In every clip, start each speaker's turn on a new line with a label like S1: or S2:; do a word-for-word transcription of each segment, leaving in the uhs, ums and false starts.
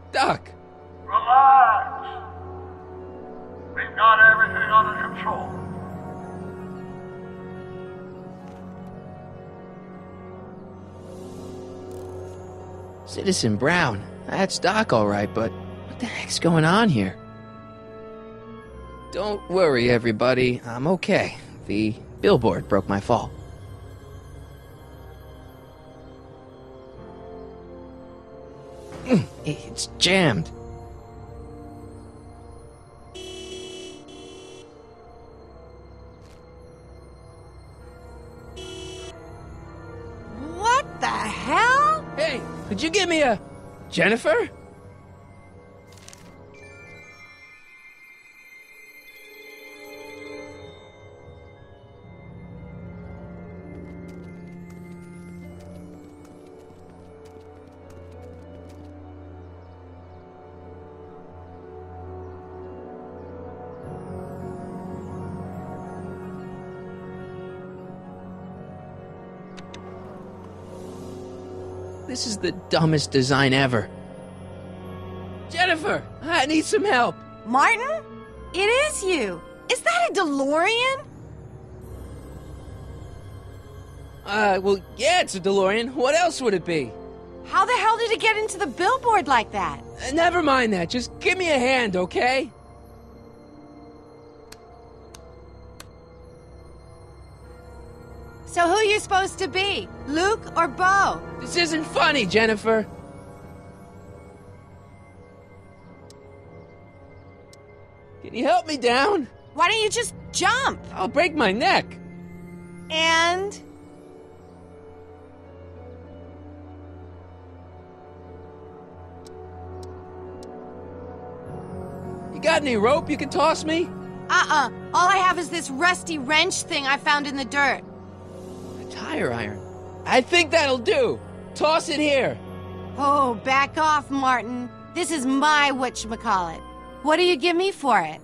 S1: Doc!
S2: Relax. We've got everything under control.
S1: Citizen Brown. That's Doc all right, but what the heck's going on here? Don't worry, everybody. I'm okay. The billboard broke my fall. It's jammed.
S3: What the hell?
S1: Hey, could you give me a... Jennifer? This is the dumbest design ever. Jennifer, I need some help.
S3: Martin? It is you. Is that a DeLorean?
S1: Uh, well, yeah, it's a DeLorean. What else would it be?
S3: How the hell did it get into the billboard like that?
S1: Uh, never mind that. Just give me a hand, okay?
S3: So who are you supposed to be? Luke or Bo?
S1: This isn't funny, Jennifer. Can you help me down?
S3: Why don't you just jump?
S1: I'll break my neck.
S3: And...
S1: You got any rope you can toss me?
S3: Uh-uh. All I have is this rusty wrench thing I found in the dirt.
S1: A tire iron. I think that'll do. Toss it here.
S3: Oh, back off, Martin. This is my whatchamacallit. What do you give me for it?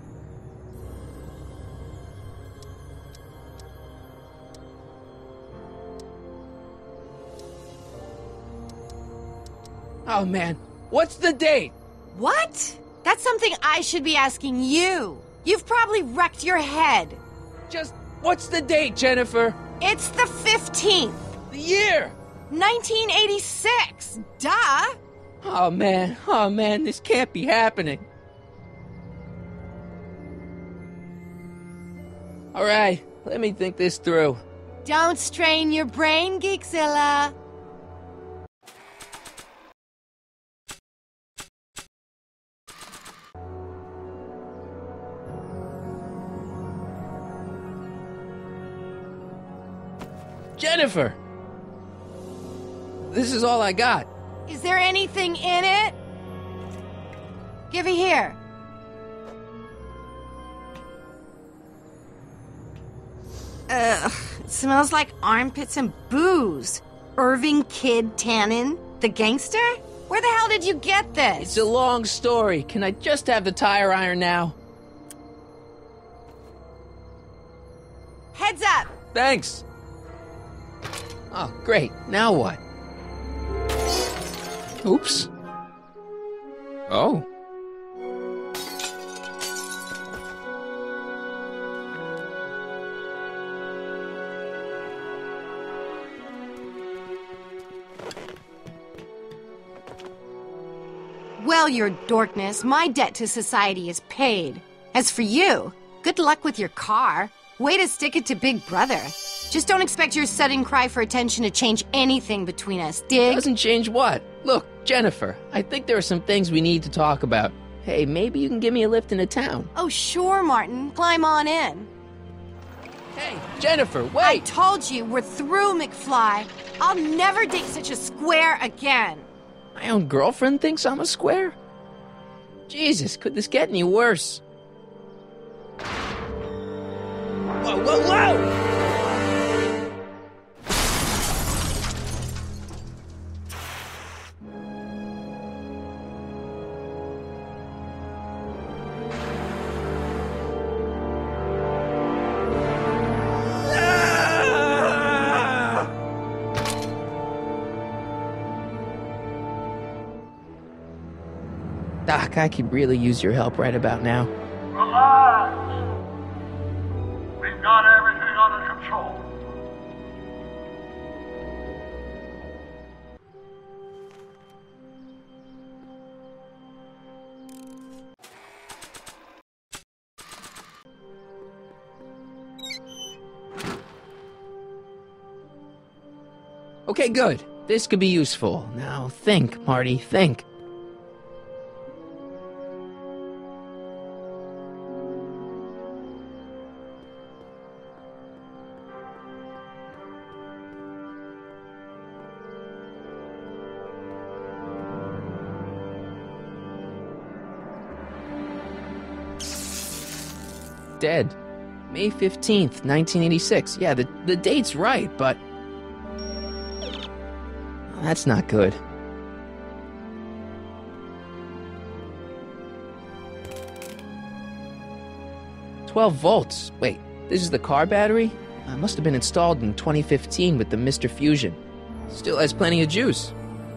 S1: Oh, man. What's the date?
S3: What? That's something I should be asking you. You've probably wrecked your head.
S1: Just, what's the date, Jennifer?
S3: It's the fifteenth.
S1: The year!
S3: nineteen eighty-six. Duh.
S1: Oh, man. Oh, man. This can't be happening. All right. Let me think this through.
S3: Don't strain your brain, Geekzilla.
S1: Jennifer! This is all I got.
S3: Is there anything in it? Give it here. Ugh, it smells like armpits and booze. Irving Kid Tannen, the gangster? Where the hell did you get this?
S1: It's a long story. Can I just have the tire iron now?
S3: Heads up!
S1: Thanks. Oh, great. Now what? Oops. Oh.
S3: Well, your dorkness, my debt to society is paid. As for you, good luck with your car. Way to stick it to Big Brother. Just don't expect your sudden cry for attention to change anything between us, dig?
S1: Doesn't change what? Look, Jennifer, I think there are some things we need to talk about. Hey, maybe you can give me a lift into town.
S3: Oh, sure, Martin. Climb on in.
S1: Hey, Jennifer, wait!
S3: I told you, we're through, McFly. I'll never date such a square again.
S1: My own girlfriend thinks I'm a square? Jesus, could this get any worse? Whoa, whoa, whoa! Doc, I could really use your help right about now.
S2: Relax. We've got everything under control.
S1: Okay, good. This could be useful. Now think, Marty, think. Dead. May fifteenth, nineteen eighty-six. Yeah, the, the date's right, but... that's not good. twelve volts. Wait, this is the car battery? Uh, must have been installed in twenty fifteen with the Mister Fusion. Still has plenty of juice.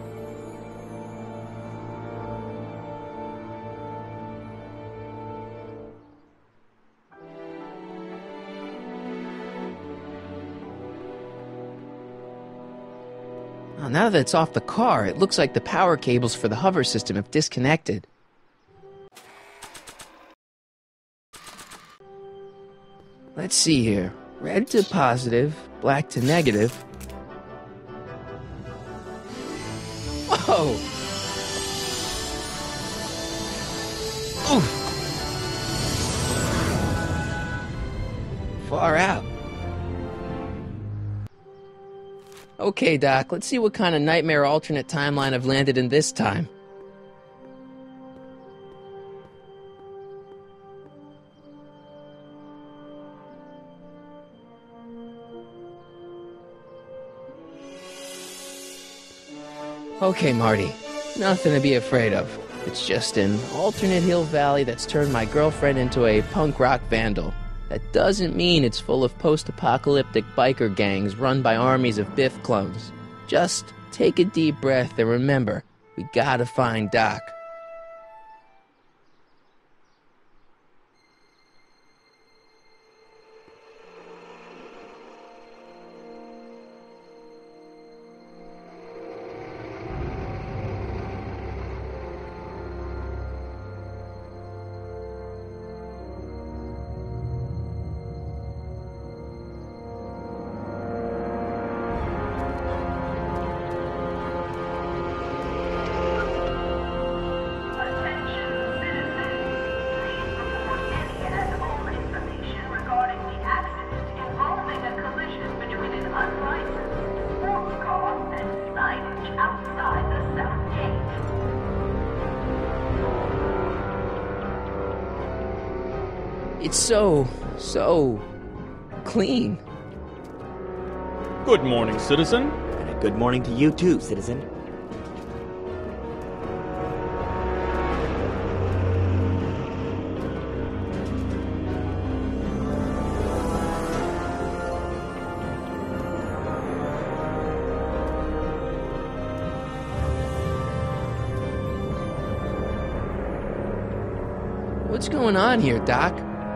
S1: Oh, now that it's off the car, it looks like the power cables for the hover system have disconnected. Let's see here. Red to positive, black to negative. Whoa! Oof! Far out. Okay, Doc, let's see what kind of nightmare alternate timeline I've landed in this time. Okay, Marty. Nothing to be afraid of. It's just an alternate hill valley that's turned my girlfriend into a punk rock vandal. That doesn't mean it's full of post-apocalyptic biker gangs run by armies of Biff clones. Just take a deep breath and remember, we gotta find Doc. It's so, so clean.
S4: Good morning, citizen.
S5: And a good morning to you too, citizen.
S1: What's going on here, Doc?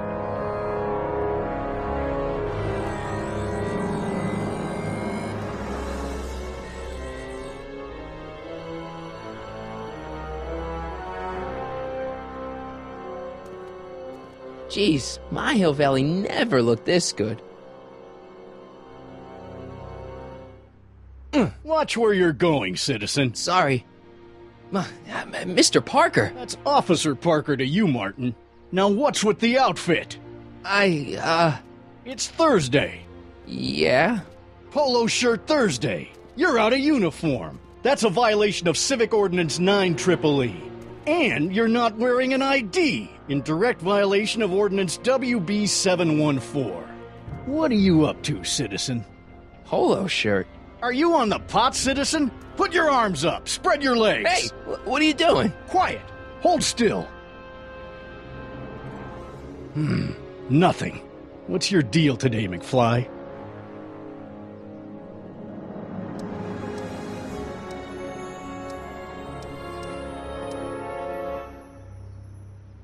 S1: Jeez, my Hill Valley never looked this good.
S6: Watch where you're going, citizen.
S1: Sorry. M- Mister Parker.
S6: That's Officer Parker to you, Martin. Now what's with the outfit?
S1: I, uh...
S6: It's Thursday.
S1: Yeah?
S6: Polo shirt Thursday. You're out of uniform. That's a violation of Civic Ordinance nine triple E. And you're not wearing an I D, in direct violation of Ordinance W B seven one four. What are you up to, citizen?
S1: Polo shirt.
S6: Are you on the pot, citizen? Put your arms up. Spread your legs.
S1: Hey, wh- what are you doing?
S6: Quiet. Hold still. Hmm. Nothing. What's your deal today, McFly?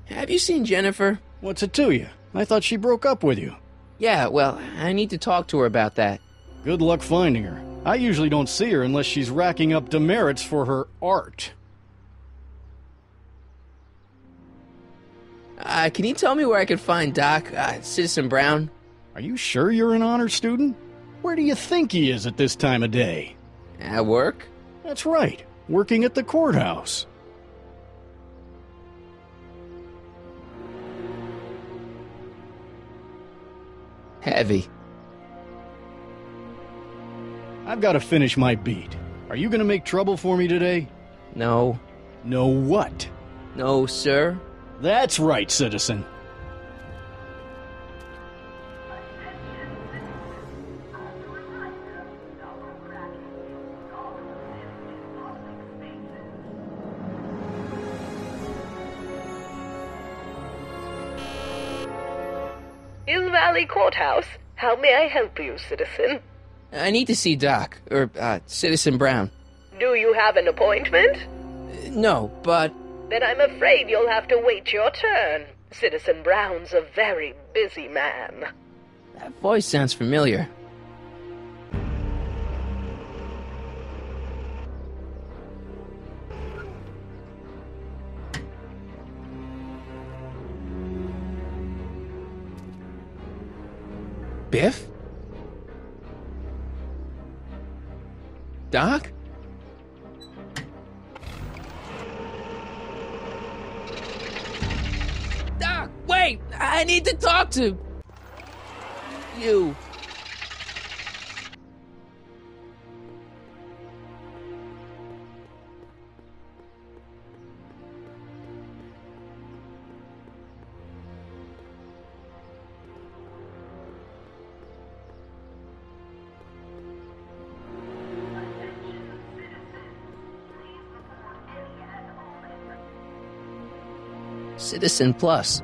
S1: have you seen Jennifer?
S6: What's it to you? I thought she broke up with you.
S1: Yeah, well, I need to talk to her about that.
S6: Good luck finding her. I usually don't see her unless she's racking up demerits for her art.
S1: Uh, can you tell me where I could find Doc, uh, Citizen Brown?
S6: Are you sure you're an honor student? Where do you think he is at this time of day?
S1: At work?
S6: That's right, working at the courthouse.
S1: Heavy.
S6: I've got to finish my beat. Are you going to make trouble for me today?
S1: No.
S6: No what?
S1: No, sir.
S6: That's right, citizen.
S4: Hill Valley Courthouse. How may I help you, citizen?
S1: I need to see Doc, or, uh, Citizen Brown.
S4: Do you have an appointment?
S1: Uh, no, but...
S4: Then I'm afraid you'll have to wait your turn. Citizen Brown's a very busy man.
S1: That voice sounds familiar. Biff? Doc? Doc, wait! I need to talk to... you. Citizen Plus.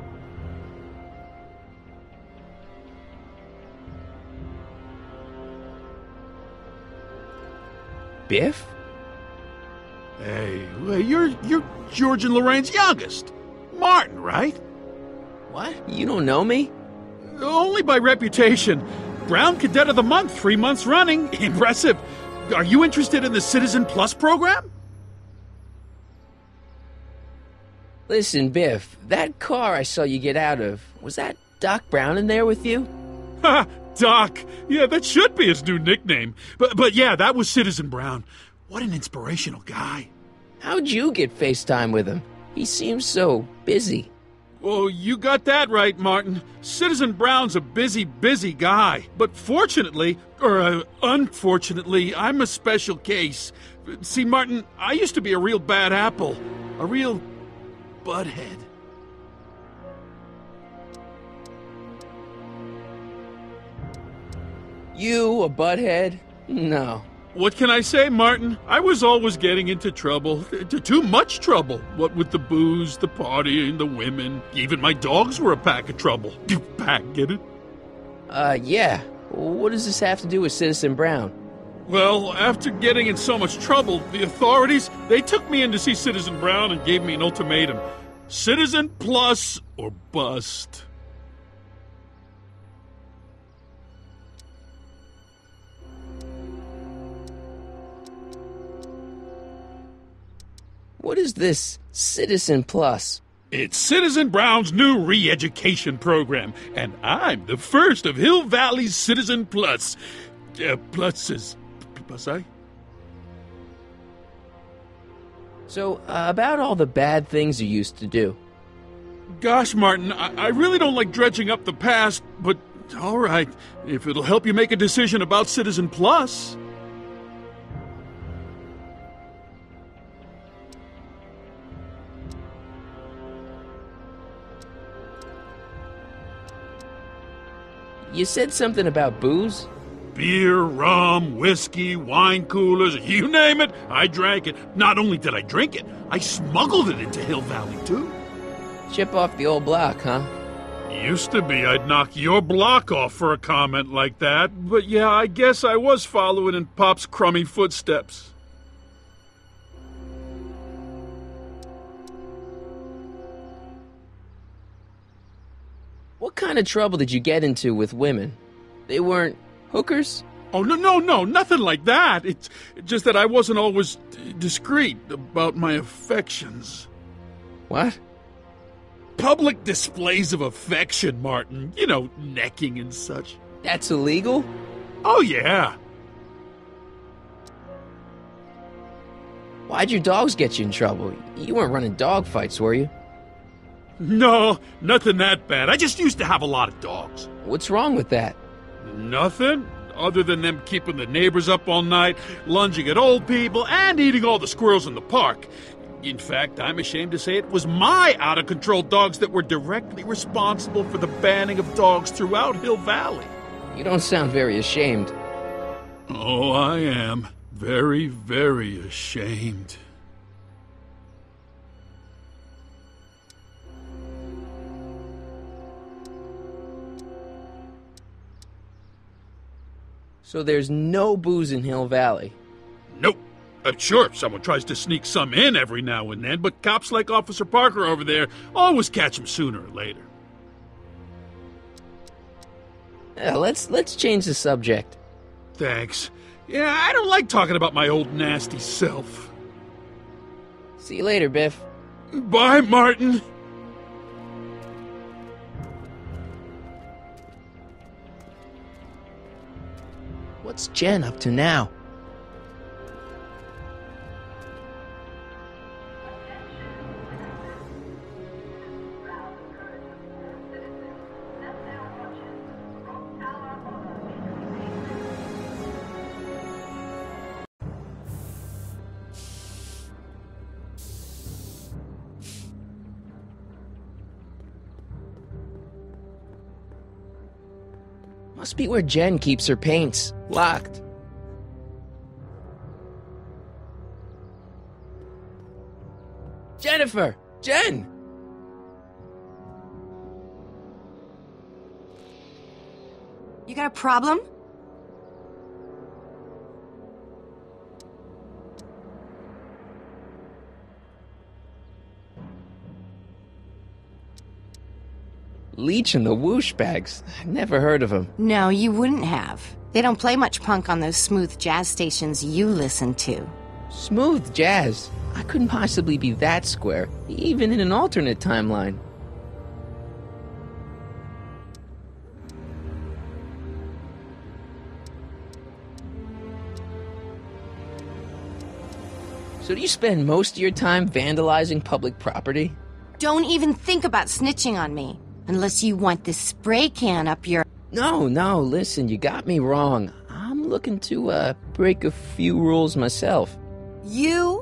S1: Biff?
S7: Hey, well, you're you're George and Lorraine's youngest. Martin, right?
S1: What? You don't know me?
S7: Only by reputation. Brown Cadet of the Month, three months running. Impressive. Are you interested in the Citizen Plus program?
S1: Listen, Biff, that car I saw you get out of, was that Doc Brown in there with you?
S7: Ha! Doc! Yeah, that should be his new nickname. But, but yeah, that was Citizen Brown. What an inspirational guy.
S1: How'd you get FaceTime with him? He seems so busy.
S7: Oh, you got that right, Martin. Citizen Brown's a busy, busy guy. But fortunately, or uh, unfortunately, I'm a special case. See, Martin, I used to be a real bad apple. A real butthead.
S1: You, a butthead? No.
S7: What can I say, Martin? I was always getting into trouble. T- too much trouble. What with the booze, the partying, the women. Even my dogs were a pack of trouble. You pack, get it?
S1: Uh, yeah. What does this have to do with Citizen Brown?
S7: Well, after getting in so much trouble, the authorities, they took me in to see Citizen Brown and gave me an ultimatum. Citizen Plus or bust.
S1: What is this Citizen Plus?
S7: It's Citizen Brown's new re-education program, and I'm the first of Hill Valley's Citizen Plus. Uh, plus is... plus I?
S1: So, uh, about all the bad things you used to do.
S7: Gosh, Martin, I, I really don't like dredging up the past, but all right, if it'll help you make a decision about Citizen Plus...
S1: You said something about booze?
S7: Beer, rum, whiskey, wine coolers, you name it, I drank it. Not only did I drink it, I smuggled it into Hill Valley, too.
S1: Chip off the old block, huh?
S7: Used to be I'd knock your block off for a comment like that, but yeah, I guess I was following in Pop's crummy footsteps.
S1: What kind of trouble did you get into with women? They weren't hookers?
S7: Oh, no, no, no, nothing like that. It's just that I wasn't always d- discreet about my affections.
S1: What?
S7: Public displays of affection, Martin. You know, necking and such.
S1: That's illegal?
S7: Oh, yeah.
S1: Why'd your dogs get you in trouble? You weren't running dog fights, were you?
S7: No, nothing that bad. I just used to have a lot of dogs.
S1: What's wrong with that?
S7: Nothing, other than them keeping the neighbors up all night, lunging at old people, and eating all the squirrels in the park. In fact, I'm ashamed to say it was my out-of-control dogs that were directly responsible for the banning of dogs throughout Hill Valley.
S1: You don't sound very ashamed.
S7: Oh, I am. Very, very ashamed.
S1: So there's no booze in Hill Valley?
S7: Nope. Uh, sure, someone tries to sneak some in every now and then, but cops like Officer Parker over there always catch them sooner or later.
S1: Yeah, let's let's change the subject.
S7: Thanks. Yeah, I don't like talking about my old nasty self.
S1: See you later, Biff.
S7: Bye, Martin.
S1: What's Jen up to now? Must be where Jen keeps her paints. Locked. Jennifer! Jen!
S3: You got a problem?
S1: Leech and the Whoosh Bags. Never heard of them.
S3: No, you wouldn't have. They don't play much punk on those smooth jazz stations you listen to.
S1: Smooth jazz. I couldn't possibly be that square, even in an alternate timeline. So do you spend most of your time vandalizing public property?
S3: Don't even think about snitching on me, unless you want this spray can up your...
S1: No, no, listen, you got me wrong. I'm looking to, uh, break a few rules myself.
S3: You?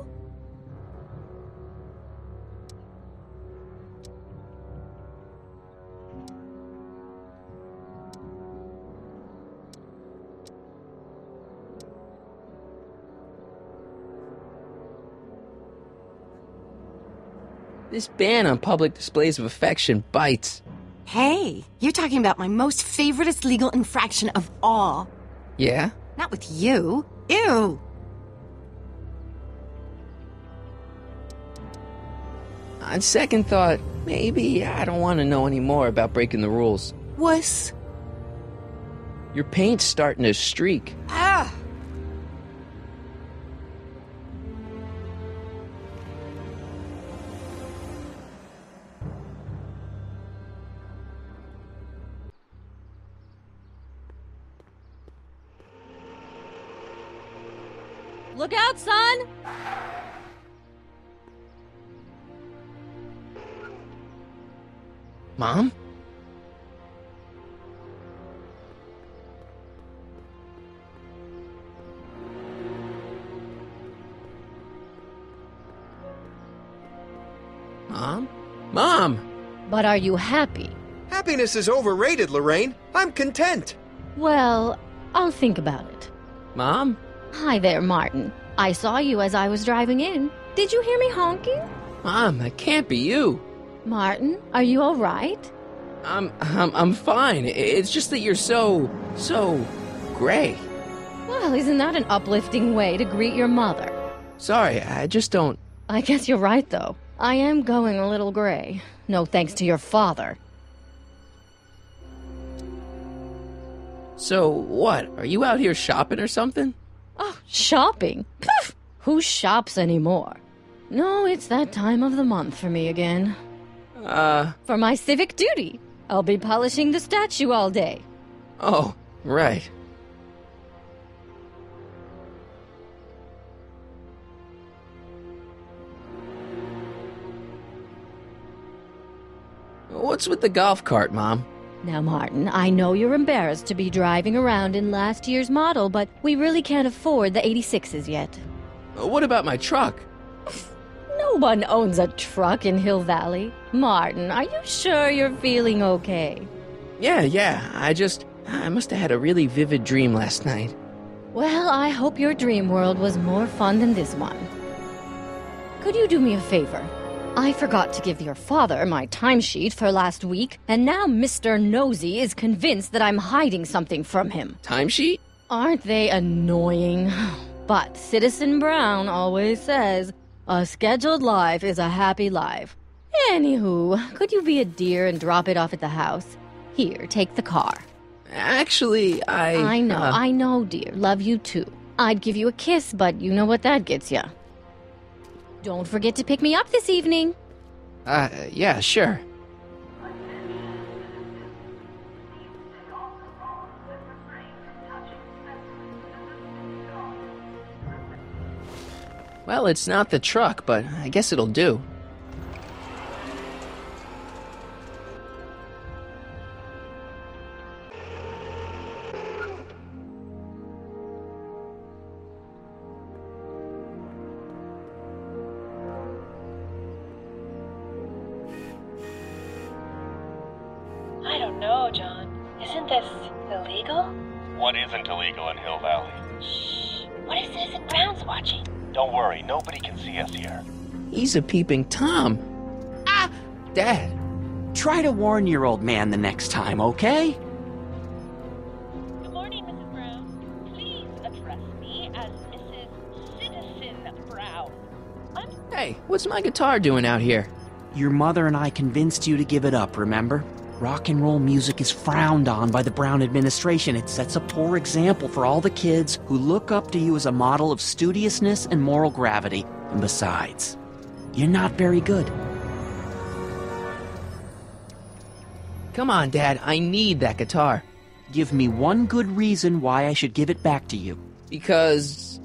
S1: This ban on public displays of affection bites.
S3: Hey, you're talking about my most favoriteest legal infraction of all.
S1: Yeah?
S3: Not with you. Ew.
S1: On second thought, maybe I don't want to know any more about breaking the rules.
S3: Wuss.
S1: Your paint's starting to streak.
S3: Ah.
S8: Look out, son!
S1: Mom? Mom? Mom!
S8: But are you happy?
S9: Happiness is overrated, Lorraine. I'm content.
S8: Well, I'll think about it.
S1: Mom?
S8: Hi there, Martin. I saw you as I was driving in. Did you hear me honking?
S1: Mom, that can't be you.
S8: Martin, are you all right?
S1: I'm, I'm, I'm fine. It's just that you're so, so gray.
S8: Well, isn't that an uplifting way to greet your mother?
S1: Sorry, I just don't...
S8: I guess you're right, though. I am going a little gray. No thanks to your father.
S1: So, what? Are you out here shopping or something?
S8: Oh, shopping? Poof! Who shops anymore? No, it's that time of the month for me again.
S1: Uh...
S8: For my civic duty. I'll be polishing the statue all day.
S1: Oh, right. What's with the golf cart, Mom?
S8: Now, Martin, I know you're embarrassed to be driving around in last year's model, but we really can't afford the eighty-sixes yet.
S1: What about my truck?
S8: No one owns a truck in Hill Valley. Martin, are you sure you're feeling okay?
S1: Yeah, yeah, I just... I must have had a really vivid dream last night.
S8: Well, I hope your dream world was more fun than this one. Could you do me a favor? I forgot to give your father my timesheet for last week, and now Mister Nosy is convinced that I'm hiding something from him.
S1: Timesheet?
S8: Aren't they annoying? But Citizen Brown always says, a scheduled life is a happy life. Anywho, could you be a dear and drop it off at the house? Here, take the car.
S1: Actually, I...
S8: I know,
S1: uh...
S8: I know, dear. Love you too. I'd give you a kiss, but you know what that gets ya. Don't forget to pick me up this evening.
S1: Uh, yeah, sure. Well, it's not the truck, but I guess it'll do.
S10: I don't know, John. Isn't this illegal?
S11: What isn't illegal in Hill Valley?
S10: Shh. What if Citizen Brown's watching?
S11: Don't worry, nobody can see us here.
S1: He's a peeping Tom. Ah! Dad.
S12: Try to warn your old man the next time, okay?
S10: Good morning, Missus Brown. Please address me as Missus Citizen Brown. I'm...
S1: Hey, what's my guitar doing out here?
S12: Your mother and I convinced you to give it up, remember? Rock and roll music is frowned on by the Brown administration. It sets a poor example for all the kids who look up to you as a model of studiousness and moral gravity. And besides, you're not very good.
S1: Come on, Dad, I need that guitar.
S12: Give me one good reason why I should give it back to you.
S1: Because...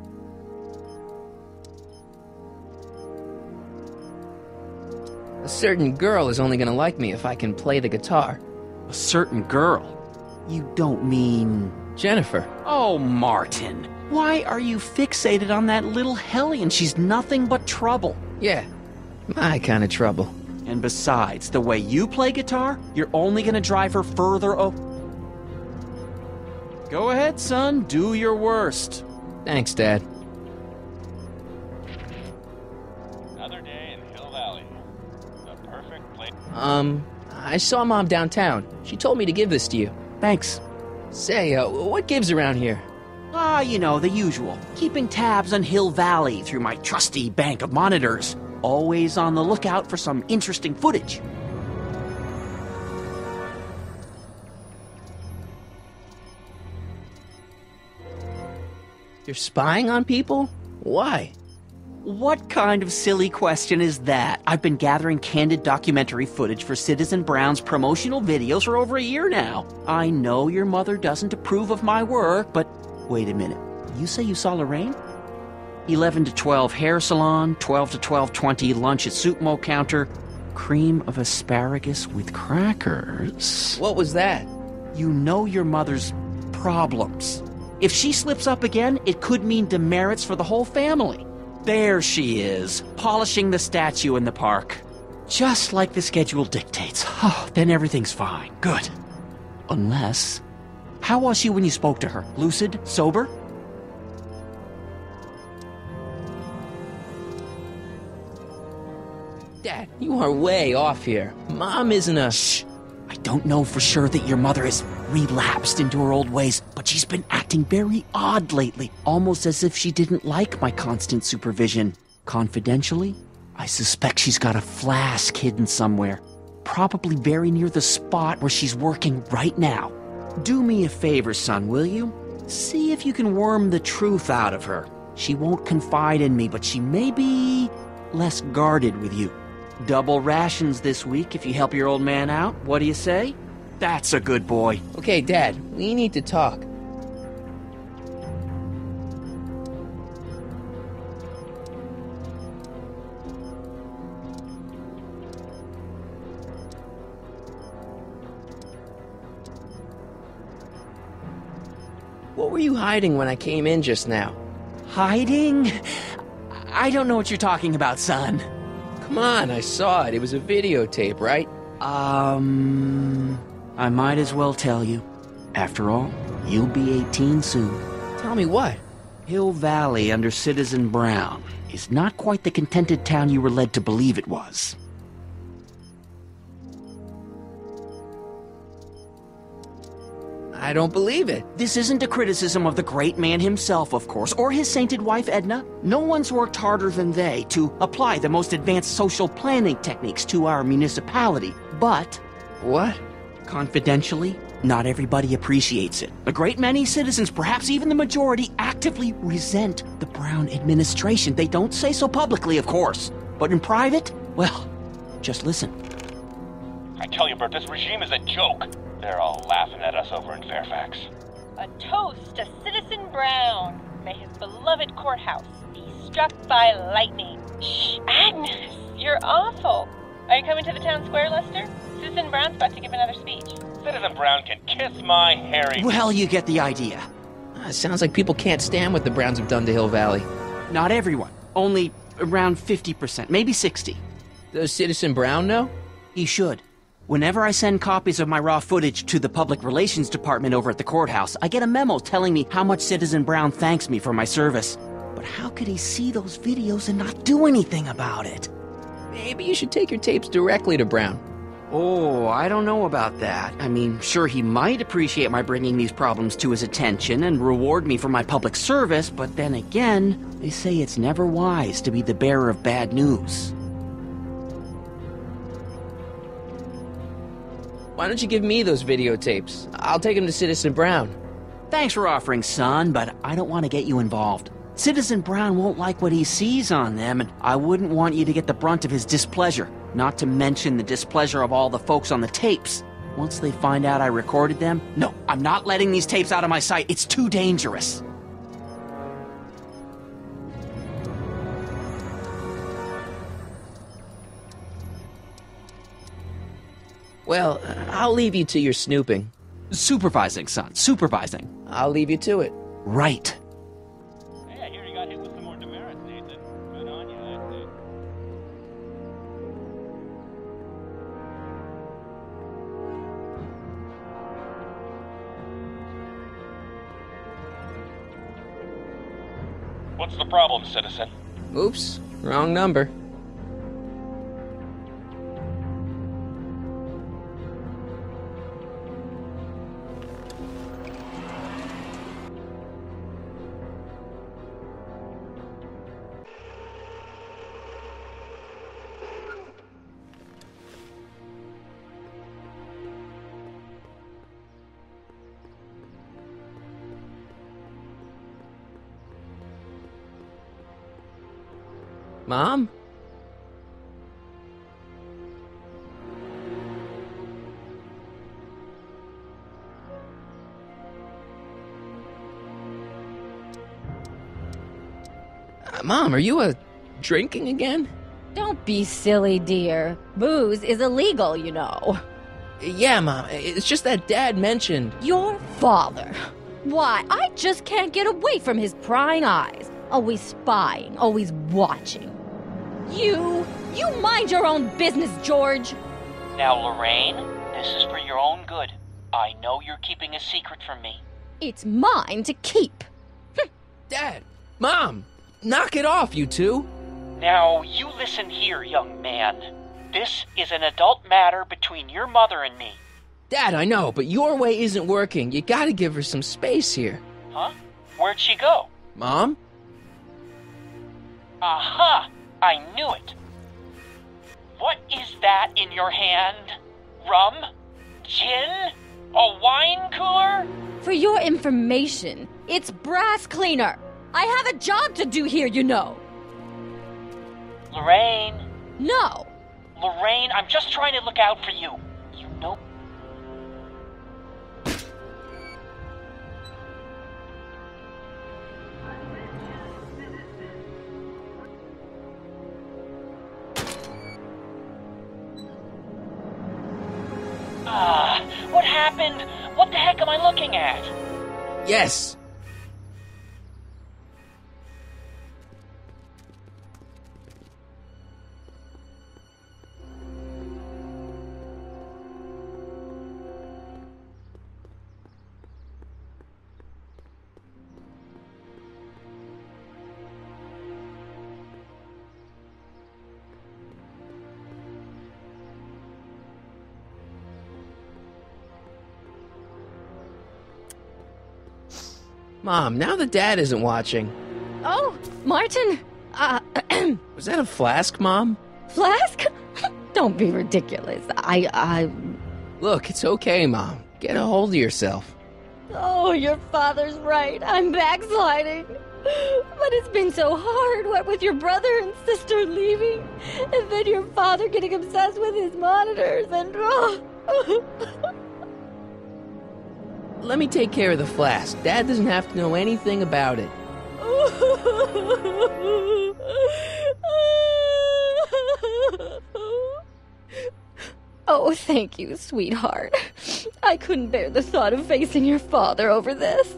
S1: a certain girl is only gonna like me if I can play the guitar.
S12: A certain girl? You don't mean...
S1: Jennifer.
S12: Oh, Martin. Why are you fixated on that little hellion? She's nothing but trouble.
S1: Yeah, my kind of trouble.
S12: And besides, the way you play guitar, you're only gonna drive her further o- Go ahead, son. Do your worst.
S1: Thanks, Dad.
S11: Another day in Hill Valley. The perfect place.
S1: Um, I saw Mom downtown. She told me to give this to you.
S12: Thanks.
S1: Say, uh, what gives around here?
S12: Ah, you know, the usual. Keeping tabs on Hill Valley through my trusty bank of monitors. Always on the lookout for some interesting footage.
S1: You're spying on people? Why?
S12: What kind of silly question is that? I've been gathering candid documentary footage for Citizen Brown's promotional videos for over a year now. I know your mother doesn't approve of my work, but wait a minute. You say you saw Lorraine? eleven to twelve hair salon, twelve to twelve twenty lunch at Soup Mo counter, cream of asparagus with crackers.
S1: What was that?
S12: You know your mother's problems. If she slips up again, it could mean demerits for the whole family. There she is, polishing the statue in the park. Just like the schedule dictates. Oh, then everything's fine. Good. Unless... How was she when you spoke to her? Lucid? Sober?
S1: Dad, you are way off here. Mom isn't a...
S12: Shh! I don't know for sure that your mother has relapsed into her old ways, but she's been acting very odd lately, almost as if she didn't like my constant supervision. Confidentially, I suspect she's got a flask hidden somewhere, probably very near the spot where she's working right now. Do me a favor, son, will you? See if you can worm the truth out of her. She won't confide in me, but she may be less guarded with you. Double rations this week if you help your old man out. What do you say? That's a good boy.
S1: Okay, Dad, we need to talk. What were you hiding when I came in just now?
S12: Hiding? I don't know what you're talking about, son.
S1: Come on, I saw it. It was a videotape, right?
S12: Um... I might as well tell you. After all, you'll be eighteen soon.
S1: Tell me what?
S12: Hill Valley under Citizen Brown is not quite the contented town you were led to believe it was.
S1: I don't believe it.
S12: This isn't a criticism of the great man himself, of course, or his sainted wife, Edna. No one's worked harder than they to apply the most advanced social planning techniques to our municipality. But...
S1: What?
S12: Confidentially, not everybody appreciates it. A great many citizens, perhaps even the majority, actively resent the Brown administration. They don't say so publicly, of course. But in private, well, just listen.
S11: I tell you, Bert, this regime is a joke. They're all laughing at us over in Fairfax.
S10: A toast to Citizen Brown. May his beloved courthouse be struck by lightning. Shh, Agnes, you're awful. Are you coming to the town square, Lester? Citizen Brown's about to give another speech.
S11: Citizen Brown can kiss my hairy...
S12: Well, you get the idea.
S1: Uh, sounds like people can't stand what the Browns have done to Hill Valley.
S12: Not everyone. Only around fifty percent, maybe sixty.
S1: Does Citizen Brown know?
S12: He should. Whenever I send copies of my raw footage to the Public Relations Department over at the courthouse, I get a memo telling me how much Citizen Brown thanks me for my service. But how could he see those videos and not do anything about it?
S1: Maybe you should take your tapes directly to Brown.
S12: Oh, I don't know about that. I mean, sure, he might appreciate my bringing these problems to his attention and reward me for my public service, but then again, they say it's never wise to be the bearer of bad news.
S1: Why don't you give me those videotapes? I'll take them to Citizen Brown.
S12: Thanks for offering, son, but I don't want to get you involved. Citizen Brown won't like what he sees on them, and I wouldn't want you to get the brunt of his displeasure, not to mention the displeasure of all the folks on the tapes. Once they find out I recorded them, no, I'm not letting these tapes out of my sight. It's too dangerous.
S1: Well, I'll leave you to your snooping.
S12: Supervising, son, supervising.
S1: I'll leave you to it.
S12: Right.
S11: Hey, I hear you got hit with some more demerits, Nathan. Good on you, I say. What's the problem, citizen?
S1: Oops, wrong number. Mom? Uh, Mom, are you uh, drinking again?
S8: Don't be silly, dear. Booze is illegal, you know.
S1: Yeah, Mom. It's just that Dad mentioned...
S8: Your father. Why, I just can't get away from his prying eyes. Always spying, always watching. You, you mind your own business, George.
S12: Now, Lorraine, this is for your own good. I know you're keeping a secret from me.
S8: It's mine to keep.
S1: Dad! Mom! Knock it off, you two!
S12: Now, you listen here, young man. This is an adult matter between your mother and me.
S1: Dad, I know, but your way isn't working. You gotta give her some space here.
S12: Huh? Where'd she go?
S1: Mom?
S12: Aha! I knew it. What is that in your hand? Rum? Gin?
S10: A wine cooler?
S8: For your information, it's brass cleaner. I have a job to do here, you know.
S10: Lorraine.
S8: No.
S10: Lorraine, I'm just trying to look out for you. You know... Ah, what happened? What the heck am I looking at?
S1: Yes! Mom, now that Dad isn't watching.
S8: Oh, Martin. Uh,
S1: Was that a flask, Mom?
S8: Flask? Don't be ridiculous. I, I...
S1: Look, it's okay, Mom. Get a hold of yourself.
S8: Oh, your father's right. I'm backsliding. But it's been so hard, what with your brother and sister leaving, and then your father getting obsessed with his monitors, and... Oh.
S1: Let me take care of the flask. Dad doesn't have to know anything about it.
S8: Oh, thank you, sweetheart. I couldn't bear the thought of facing your father over this.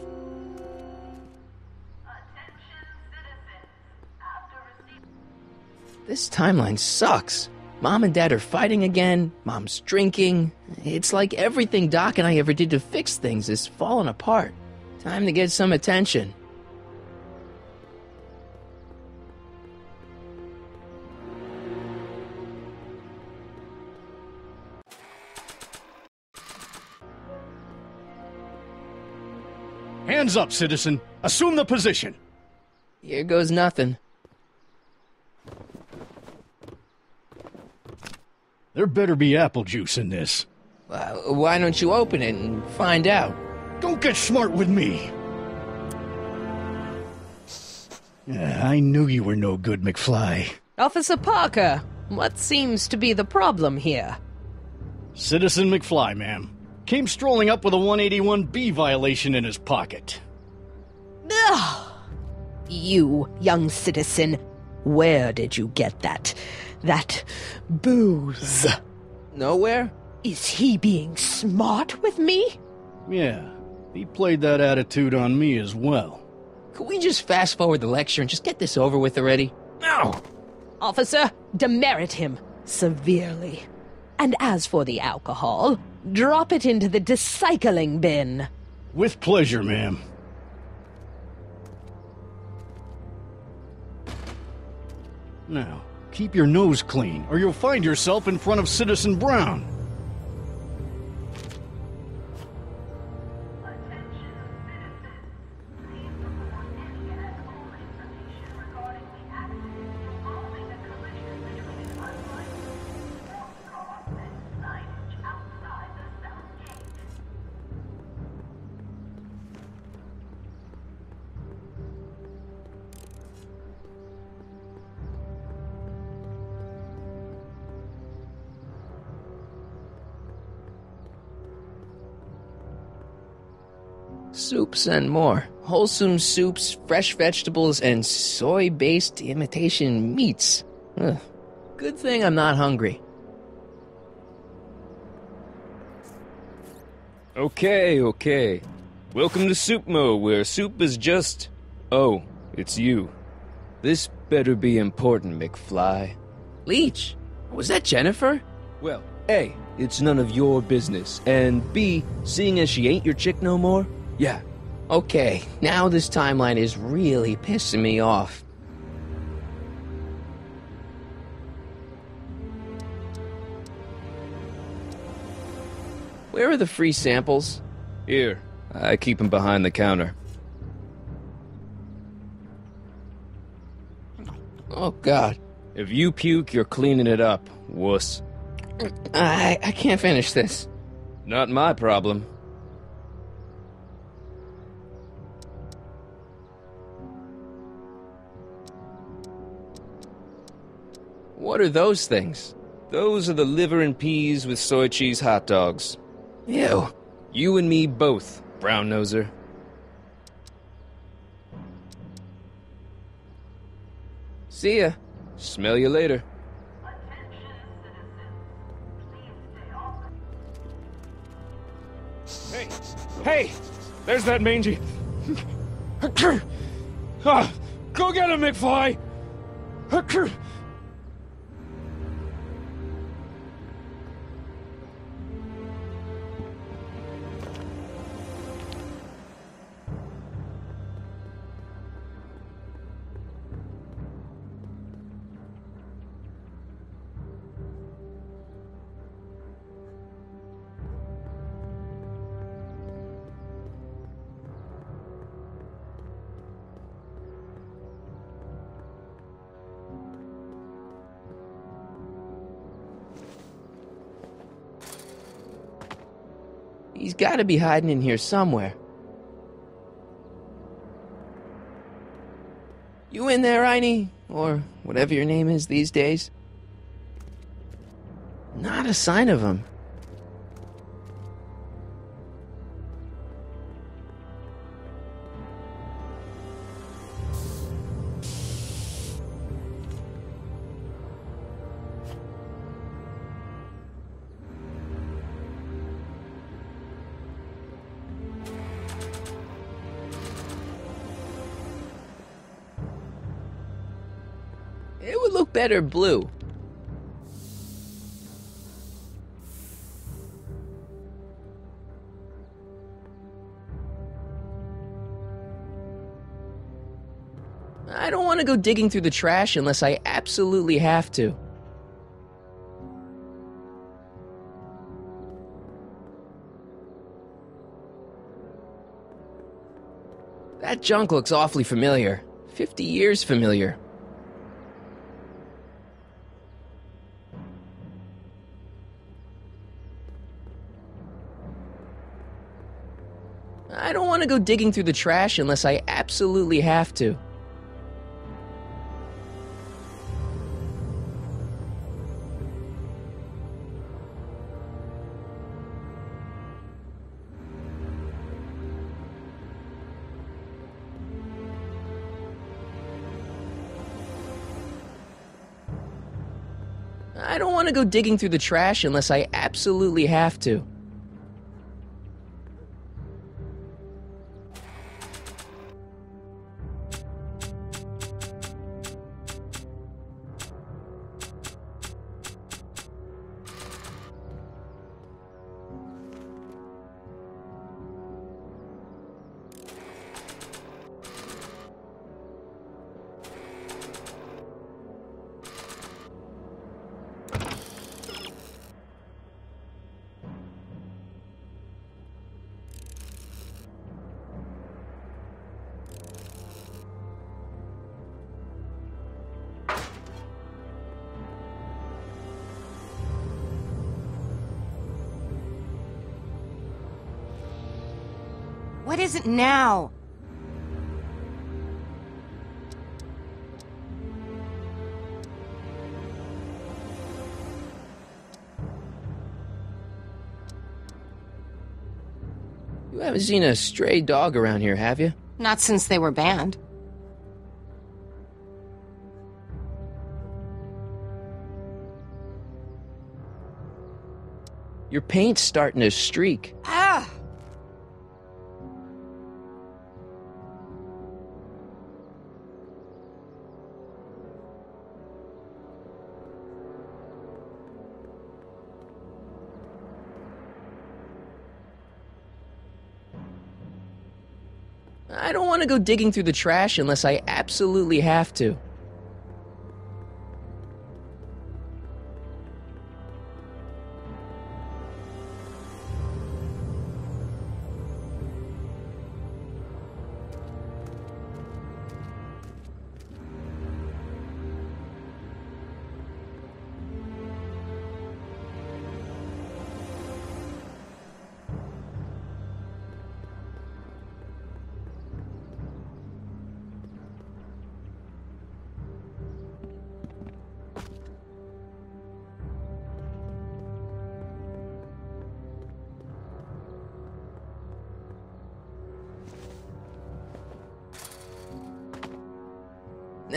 S1: This timeline sucks. Mom and Dad are fighting again. Mom's drinking. It's like everything Doc and I ever did to fix things is falling apart. Time to get some attention.
S6: Hands up, citizen. Assume the position.
S1: Here goes nothing.
S6: There better be apple juice in this.
S1: Uh, why don't you open it and find out?
S6: Don't get smart with me. Yeah, I knew you were no good, McFly.
S13: Officer Parker, what seems to be the problem here?
S6: Citizen McFly, ma'am. Came strolling up with a one eighty-one B violation in his pocket.
S13: Ugh. You, young citizen, where did you get that... that booze?
S1: Nowhere?
S13: Is he being smart with me?
S6: Yeah, he played that attitude on me as well.
S1: Could we just fast forward the lecture and just get this over with already? No!
S13: Officer, demerit him severely. And as for the alcohol, drop it into the recycling bin.
S6: With pleasure, ma'am. Now, keep your nose clean, or you'll find yourself in front of Citizen Brown.
S1: Soups and more. Wholesome soups, fresh vegetables, and soy-based imitation meats. Ugh. Good thing I'm not hungry.
S14: Okay, okay. Welcome to Soupmo, where soup is just... Oh, it's you. This better be important, McFly.
S1: Leech, was that Jennifer?
S14: Well, A, it's none of your business, and B, seeing as she ain't your chick no more, yeah.
S1: Okay, now this timeline is really pissing me off. Where are the free samples?
S14: Here, I keep them behind the counter.
S1: Oh, God.
S14: If you puke, you're cleaning it up, wuss.
S1: I, I can't finish this.
S14: Not my problem. What are those things? Those are the liver and peas with soy cheese hot dogs. Ew. You and me both, brown noser. See ya. Smell you later.
S15: Hey! Hey! There's that mangy... ah, go get him, McFly!
S1: He's gotta be hiding in here somewhere. You in there, Einie? Or whatever your name is these days? Not a sign of him. It would look better blue. I don't want to go digging through the trash unless I absolutely have to. That junk looks awfully familiar. Fifty years familiar. I don't want to go digging through the trash unless I absolutely have to. I don't want to go digging through the trash unless I absolutely have to.
S3: What is it now?
S1: You haven't seen a stray dog around here, have you?
S3: Not since they were banned.
S1: Your paint's starting to streak.
S3: Ah!
S1: I don't want to go digging through the trash unless I absolutely have to.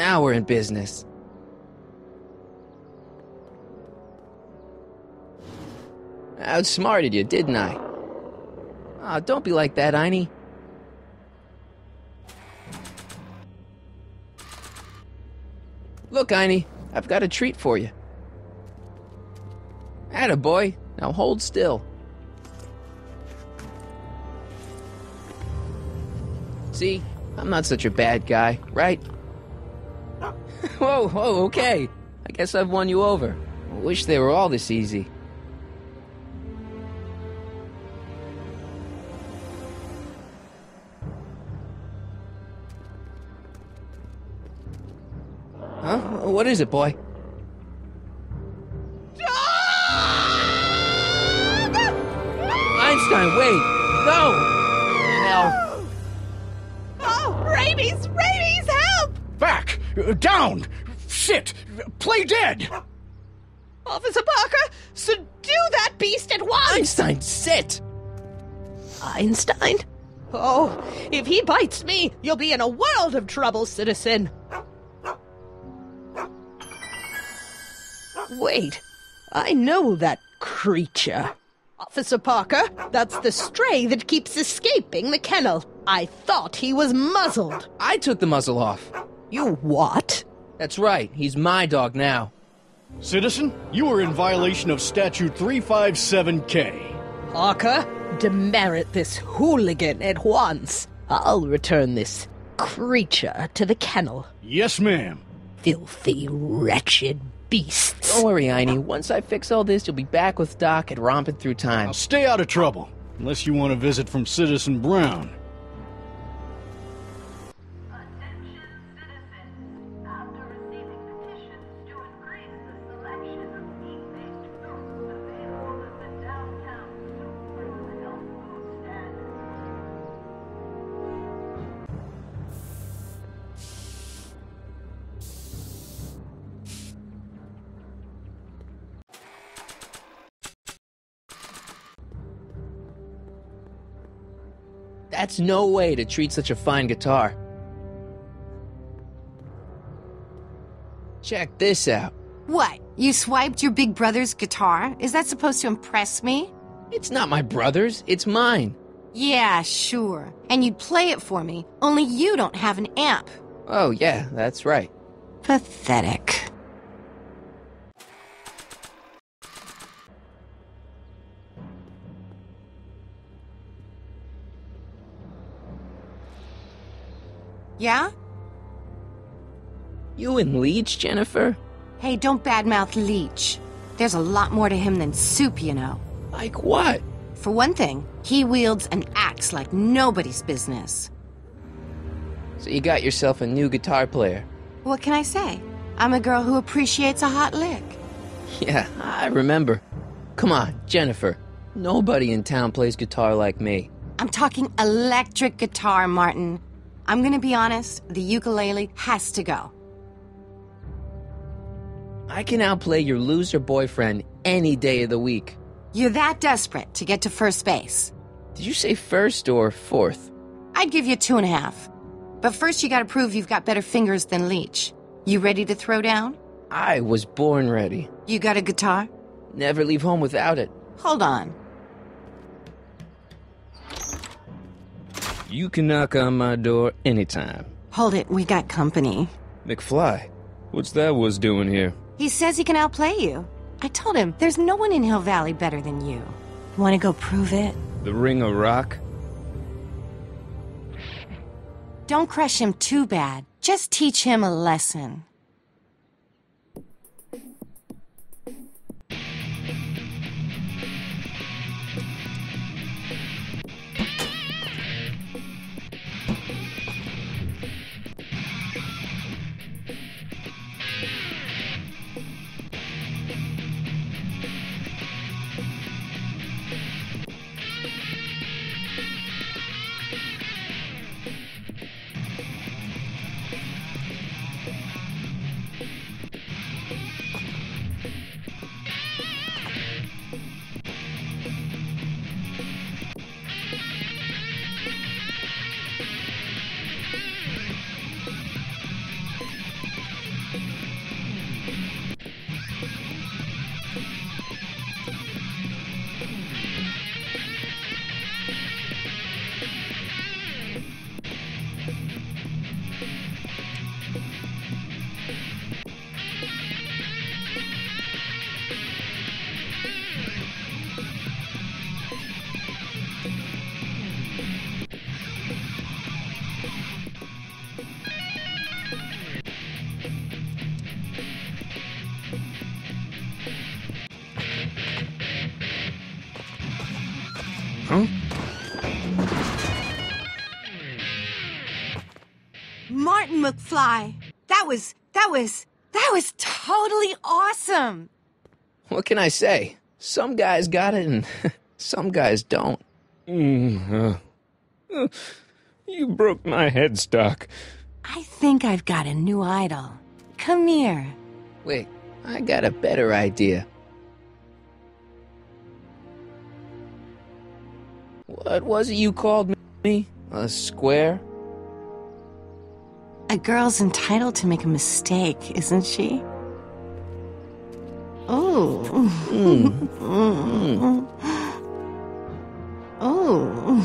S1: Now we're in business. I outsmarted you, didn't I? Aw, oh, don't be like that, Einie. Look, Einie, I've got a treat for you. Attaboy, now hold still. See, I'm not such a bad guy, right? Whoa, whoa, okay. I guess I've won you over. I wish they were all this easy. Huh? What is it, boy? Einstein, wait! No! Hell.
S13: Oh, rabies! Rabies, help!
S6: Back! Uh, down! Sit! Play dead!
S13: Officer Parker, subdue that beast at once!
S1: Einstein, sit!
S13: Einstein? Oh, if he bites me, you'll be in a world of trouble, citizen. Wait, I know that creature. Officer Parker, that's the stray that keeps escaping the kennel. I thought he was muzzled.
S1: I took the muzzle off.
S13: You what?
S1: That's right, he's my dog now.
S6: Citizen, you are in violation of Statute three fifty-seven K.
S13: Parker, demerit this hooligan at once. I'll return this creature to the kennel.
S6: Yes, ma'am.
S13: Filthy, wretched beasts.
S1: Don't worry, Einie. Once I fix all this, you'll be back with Doc and romping through time.
S6: Now stay out of trouble, unless you want a visit from Citizen Brown.
S1: That's no way to treat such a fine guitar. Check this out.
S3: What? You swiped your big brother's guitar? Is that supposed to impress me?
S1: It's not my brother's, it's mine.
S3: Yeah, sure. And you'd play it for me, only you don't have an amp.
S1: Oh, yeah, that's right.
S3: Pathetic. Yeah?
S1: You and Leech, Jennifer?
S3: Hey, don't badmouth Leech. There's a lot more to him than soup, you know.
S1: Like what?
S3: For one thing, he wields an axe like nobody's business.
S1: So you got yourself a new guitar player.
S3: What can I say? I'm a girl who appreciates a hot lick.
S1: Yeah, I remember. Come on, Jennifer. Nobody in town plays guitar like me.
S3: I'm talking electric guitar, Martin. I'm gonna be honest, the ukulele has to go.
S1: I can outplay your loser boyfriend any day of the week.
S3: You're that desperate to get to first base.
S1: Did you say first or fourth?
S3: I'd give you two and a half. But first you gotta prove you've got better fingers than Leech. You ready to throw down?
S1: I was born ready.
S3: You got a guitar?
S1: Never leave home without it.
S3: Hold on.
S14: You can knock on my door anytime.
S3: Hold it, we got company.
S14: McFly, what's that was doing here?
S3: He says he can outplay you. I told him there's no one in Hill Valley better than you. Want to go prove it?
S14: The Ring of Rock?
S3: Don't crush him too bad. Just teach him a lesson.
S1: Huh?
S3: Martin McFly. That was, that was, that was totally awesome.
S1: What can I say? Some guys got it and some guys don't.
S14: Mm, uh, uh, you broke my headstock.
S3: I think I've got a new idol. Come here.
S1: Wait, I got a better idea. What was it you called me? A square?
S3: A girl's entitled to make a mistake, isn't she? Oh.
S1: Mm. Mm.
S3: Oh.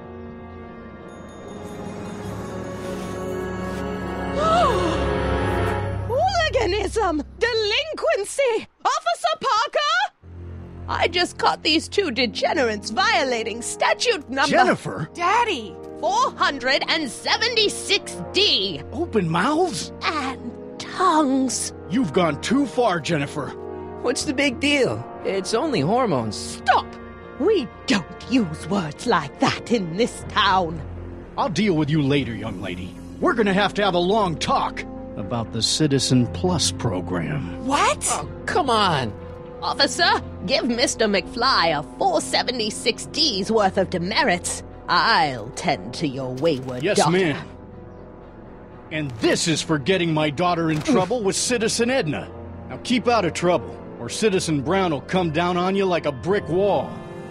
S13: Hooliganism! Delinquency! Officer Parker! I just caught these two degenerates violating statute number...
S6: Jennifer?
S3: Daddy!
S13: four hundred seventy-six D.
S6: Open mouths?
S13: And tongues.
S6: You've gone too far, Jennifer.
S1: What's the big deal? It's only hormones.
S13: Stop! We don't use words like that in this town.
S6: I'll deal with you later, young lady. We're gonna have to have a long talk about the Citizen Plus program.
S3: What?
S1: Oh, come on.
S13: Officer, give Mister McFly a four seventy-six D's worth of demerits. I'll tend to your wayward
S6: Yes,
S13: daughter.
S6: ma'am. And this is for getting my daughter in trouble with Citizen Edna. Now keep out of trouble, or Citizen Brown will come down on you like a brick wall.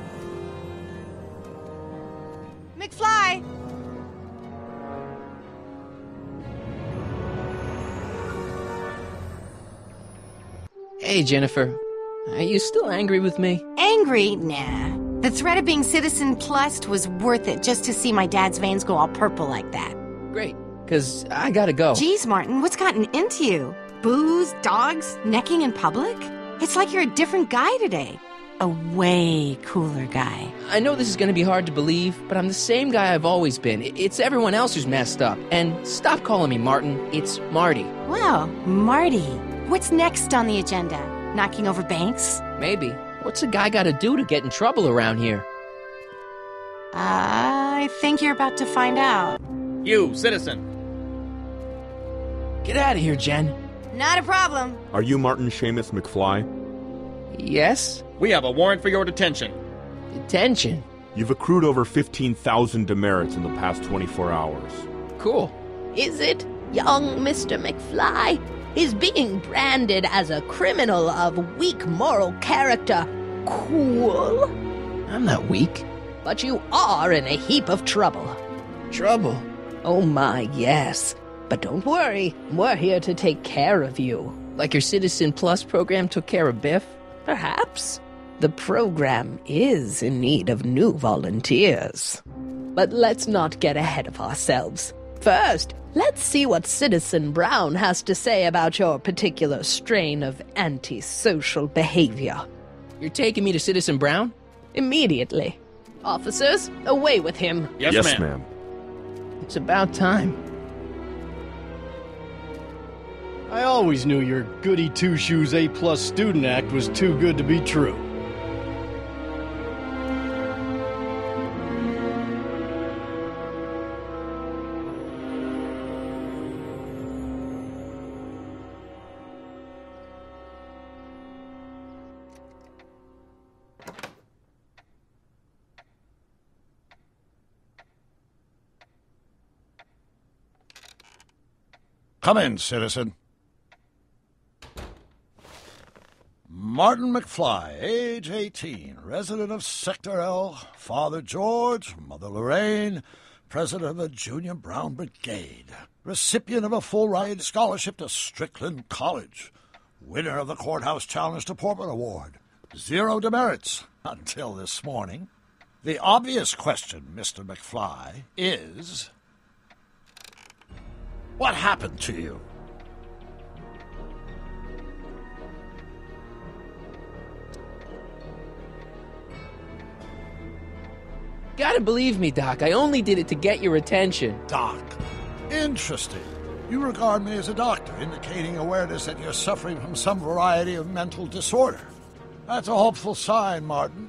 S3: McFly!
S1: Hey, Jennifer. Are you still angry with me?
S3: Angry? Nah. The threat of being Citizen Plus was worth it just to see my dad's veins go all purple like that.
S1: Great, because I gotta go.
S3: Geez, Martin, what's gotten into you? Booze, dogs, necking in public? It's like you're a different guy today. A way cooler guy.
S1: I know this is gonna be hard to believe, but I'm the same guy I've always been. It's everyone else who's messed up. And stop calling me Martin. It's Marty.
S3: Wow, Marty. What's next on the agenda? Knocking over banks?
S1: Maybe. What's a guy gotta do to get in trouble around here?
S3: I think you're about to find out.
S16: You, citizen.
S1: Get out of here, Jen.
S3: Not a problem.
S17: Are you Martin Seamus McFly?
S1: Yes?
S16: We have a warrant for your detention.
S1: Detention?
S17: You've accrued over fifteen thousand demerits in the past twenty-four hours.
S1: Cool.
S13: Is it, young Mister McFly? Is being branded as a criminal of weak moral character cool?
S1: I'm not weak.
S13: But you are in a heap of trouble.
S1: Trouble?
S13: Oh my, yes. But don't worry, we're here to take care of you.
S1: Like your Citizen Plus program took care of Biff?
S13: Perhaps. The program is in need of new volunteers. But let's not get ahead of ourselves. First, let's see what Citizen Brown has to say about your particular strain of antisocial behavior.
S1: You're taking me to Citizen Brown?
S13: Immediately. Officers, away with him.
S16: Yes,
S17: yes
S16: ma'am.
S17: ma'am.
S1: It's about time.
S6: I always knew your goody two-shoes A-plus student act was too good to be true.
S18: Come in, citizen. Martin McFly, age eighteen, resident of Sector L, Father George, Mother Lorraine, president of the Junior Brown Brigade, recipient of a full-ride scholarship to Strickland College, winner of the Courthouse Challenge to Portman Award, zero demerits, Until this morning. The obvious question, Mister McFly, is... what happened to you?
S1: Gotta believe me, Doc. I only did it to get your attention.
S18: Doc. Interesting. You regard me as a doctor, indicating awareness that you're suffering from some variety of mental disorder. That's a hopeful sign, Martin.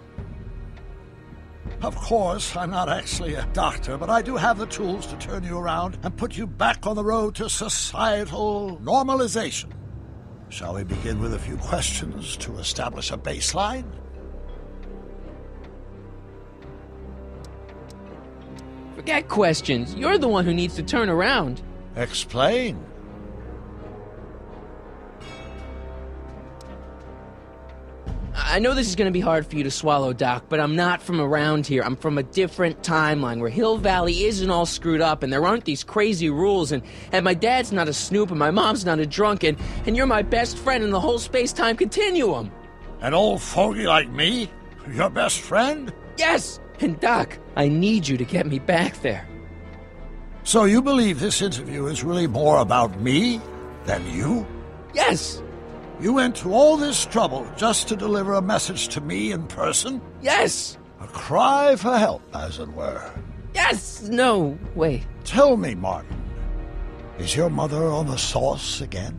S18: Of course, I'm not actually a doctor, but I do have the tools to turn you around and put you back on the road to societal normalization. Shall we begin with a few questions to establish a baseline?
S1: Forget questions. You're the one who needs to turn around.
S18: Explain.
S1: I know this is going to be hard for you to swallow, Doc, but I'm not from around here. I'm from a different timeline where Hill Valley isn't all screwed up and there aren't these crazy rules and, and my dad's not a snoop and my mom's not a drunk and, and you're my best friend in the whole space-time continuum.
S18: An old fogey like me? Your best friend?
S1: Yes! And Doc, I need you to get me back there.
S18: So you believe this interview is really more about me than you?
S1: Yes!
S18: You went to all this trouble just to deliver a message to me in person?
S1: Yes!
S18: A cry for help, as it were.
S1: Yes! No, wait.
S18: Tell me, Martin, is your mother on the sauce again?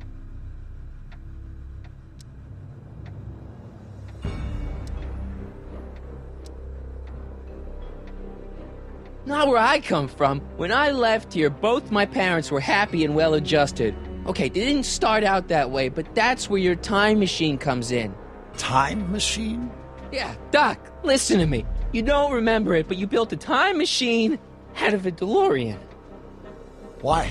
S1: Not where I come from. When I left here, both my parents were happy and well-adjusted. Okay, they didn't start out that way, but that's where your time machine comes in.
S18: Time machine?
S1: Yeah, Doc, listen to me. You don't remember it, but you built a time machine out of a DeLorean.
S18: Why?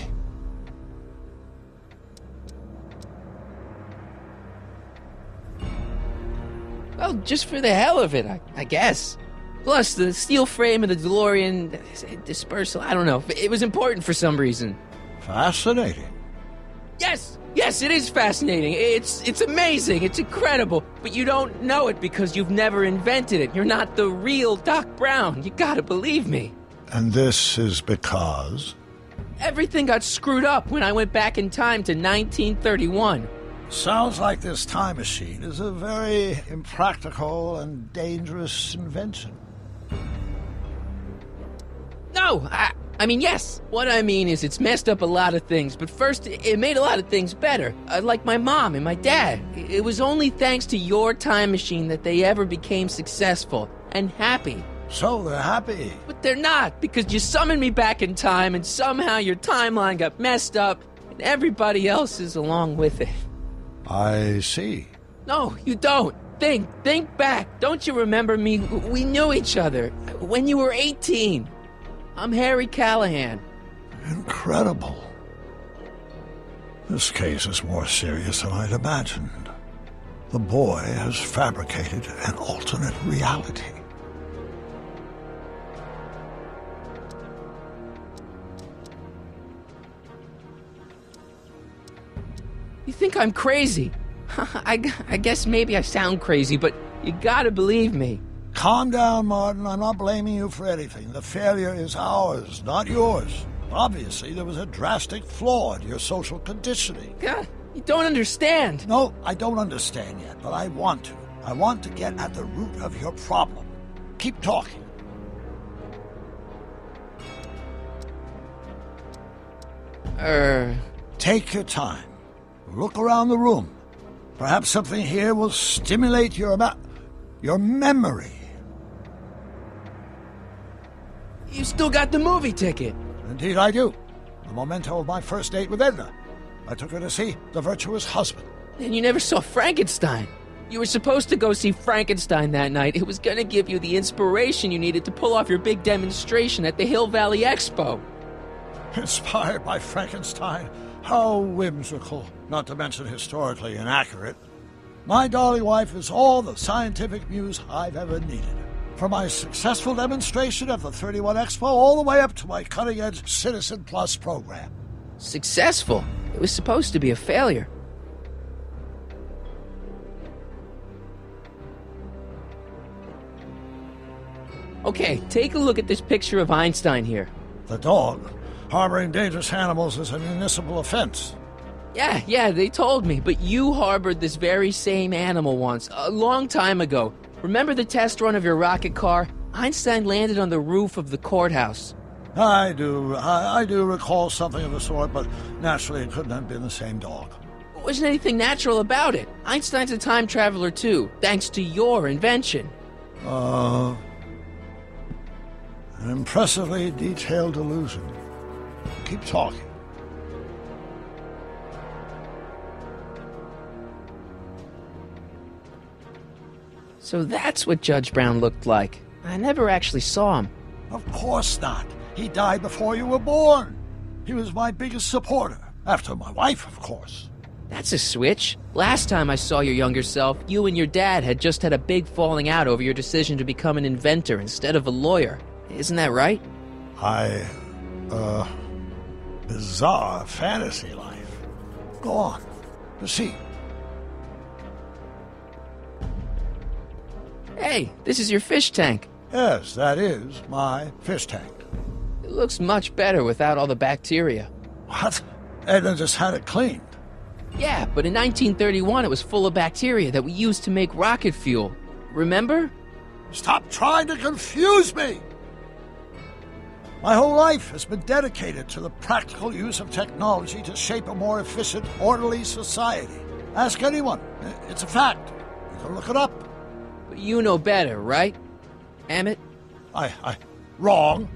S1: Well, just for the hell of it, I, I guess. Plus, the steel frame of the DeLorean, dispersal, I don't know. It was important for some reason.
S18: Fascinating.
S1: Yes! Yes, it is fascinating. It's it's amazing. It's incredible. But you don't know it because you've never invented it. You're not the real Doc Brown. You gotta believe me.
S18: And this is because?
S1: Everything got screwed up when I went back in time to nineteen thirty-one.
S18: Sounds like this time machine is a very impractical and dangerous invention.
S1: No, I, I mean, yes. What I mean is it's messed up a lot of things, but first, it made a lot of things better. Uh, like my mom and my dad. It was only thanks to your time machine that they ever became successful and happy.
S18: So they're happy.
S1: But they're not, because you summoned me back in time and somehow your timeline got messed up and everybody else is along with it.
S18: I see.
S1: No, you don't. Think, think back. Don't you remember me? We knew each other when you were eighteen. I'm Harry Callahan.
S18: Incredible. This case is more serious than I'd imagined. The boy has fabricated an alternate reality.
S1: You think I'm crazy? I, I guess maybe I sound crazy, but you gotta believe me.
S18: Calm down, Martin. I'm not blaming you for anything. The failure is ours, not yours. Obviously, there was a drastic flaw in your social conditioning.
S1: God, you don't understand.
S18: No, I don't understand yet, but I want to. I want to get at the root of your problem. Keep talking.
S1: Er...
S18: Take your time. Look around the room. Perhaps something here will stimulate your ma- your memory.
S1: You still got the movie ticket.
S18: Indeed I do. The memento of my first date with Edna. I took her to see The Virtuous Husband.
S1: And you never saw Frankenstein. You were supposed to go see Frankenstein that night. It was gonna give you the inspiration you needed to pull off your big demonstration at the Hill Valley Expo.
S18: Inspired by Frankenstein? How whimsical, not to mention historically inaccurate. My darling wife is all the scientific muse I've ever needed. From my successful demonstration at the thirty-one Expo all the way up to my cutting-edge Citizen Plus program.
S1: Successful? It was supposed to be a failure. Okay, take a look at this picture of Einstein here.
S18: The dog? Harboring dangerous animals is a municipal offense.
S1: Yeah, yeah, they told me, but you harbored this very same animal once, a long time ago. Remember the test run of your rocket car? Einstein landed on the roof of the courthouse.
S18: I do, I, I do recall something of the sort, but naturally it couldn't have been the same dog.
S1: There wasn't anything natural about it. Einstein's a time traveler too, thanks to your invention.
S18: Uh... An impressively detailed delusion. Keep talking.
S1: So that's what Judge Brown looked like. I never actually saw him.
S18: Of course not. He died before you were born. He was my biggest supporter. After my wife, of course.
S1: That's a switch. Last time I saw your younger self, you and your dad had just had a big falling out over your decision to become an inventor instead of a lawyer. Isn't that right?
S18: I, uh, bizarre fantasy life. Go on. Proceed.
S1: Hey, this is your fish tank.
S18: Yes, that is my fish tank.
S1: It looks much better without all the bacteria.
S18: What? Edna just had it cleaned.
S1: Yeah, but in nineteen thirty-one it was full of bacteria that we used to make rocket fuel. Remember?
S18: Stop trying to confuse me! My whole life has been dedicated to the practical use of technology to shape a more efficient, orderly society. Ask anyone. It's a fact. You can look it up.
S1: But you know better, right, Emmett?
S18: I... I... Wrong.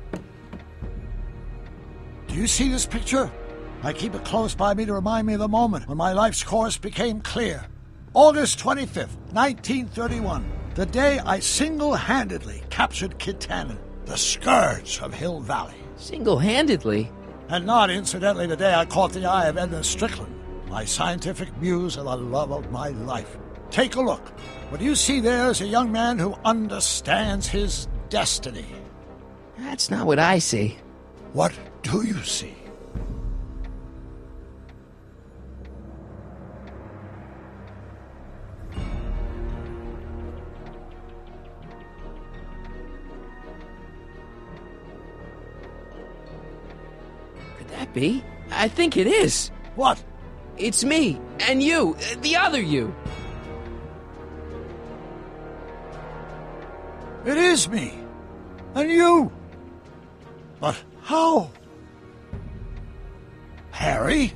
S18: Do you see this picture? I keep it close by me to remind me of the moment when my life's course became clear. August twenty-fifth, nineteen thirty-one. The day I single-handedly captured Kit Tannen, the scourge of Hill Valley.
S1: Single-handedly?
S18: And not incidentally the day I caught the eye of Edna Strickland, my scientific muse and the love of my life. Take a look. What you see there is a young man who understands his destiny.
S1: That's not what I see.
S18: What do you see?
S1: Could that be? I think it is.
S18: What?
S1: It's me, and you, the other you.
S18: It is me. And you. But how? Harry?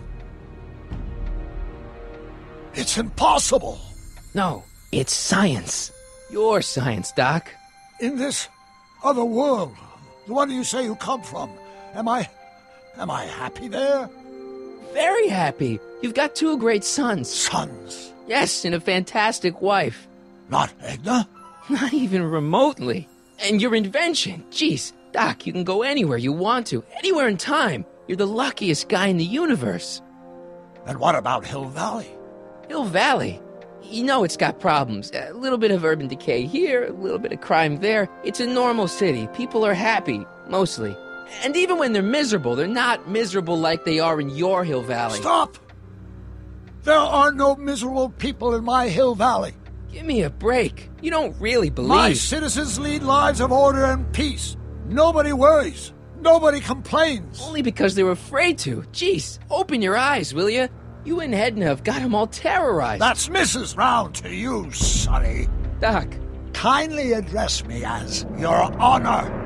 S18: It's impossible.
S1: No, it's science. Your science, Doc.
S18: In this other world, the one you say you come from, am I... am I happy there?
S1: Very happy. You've got two great sons.
S18: Sons?
S1: Yes, and a fantastic wife.
S18: Not Edna?
S1: Not even remotely. And your invention, jeez, Doc, you can go anywhere you want to, anywhere in time. You're the luckiest guy in the universe.
S18: And what about Hill Valley?
S1: Hill Valley? You know it's got problems. A little bit of urban decay here, a little bit of crime there. It's a normal city. People are happy, mostly. And even when they're miserable, they're not miserable like they are in your Hill Valley.
S18: Stop! There are no miserable people in my Hill Valley.
S1: Give me a break. You don't really believe...
S18: My citizens lead lives of order and peace. Nobody worries. Nobody complains.
S1: Only because they're afraid to. Jeez, open your eyes, will you? You and Edna have got them all terrorized.
S18: That's Missus Brown to you, Sonny.
S1: Doc.
S18: Kindly address me as Your Honor.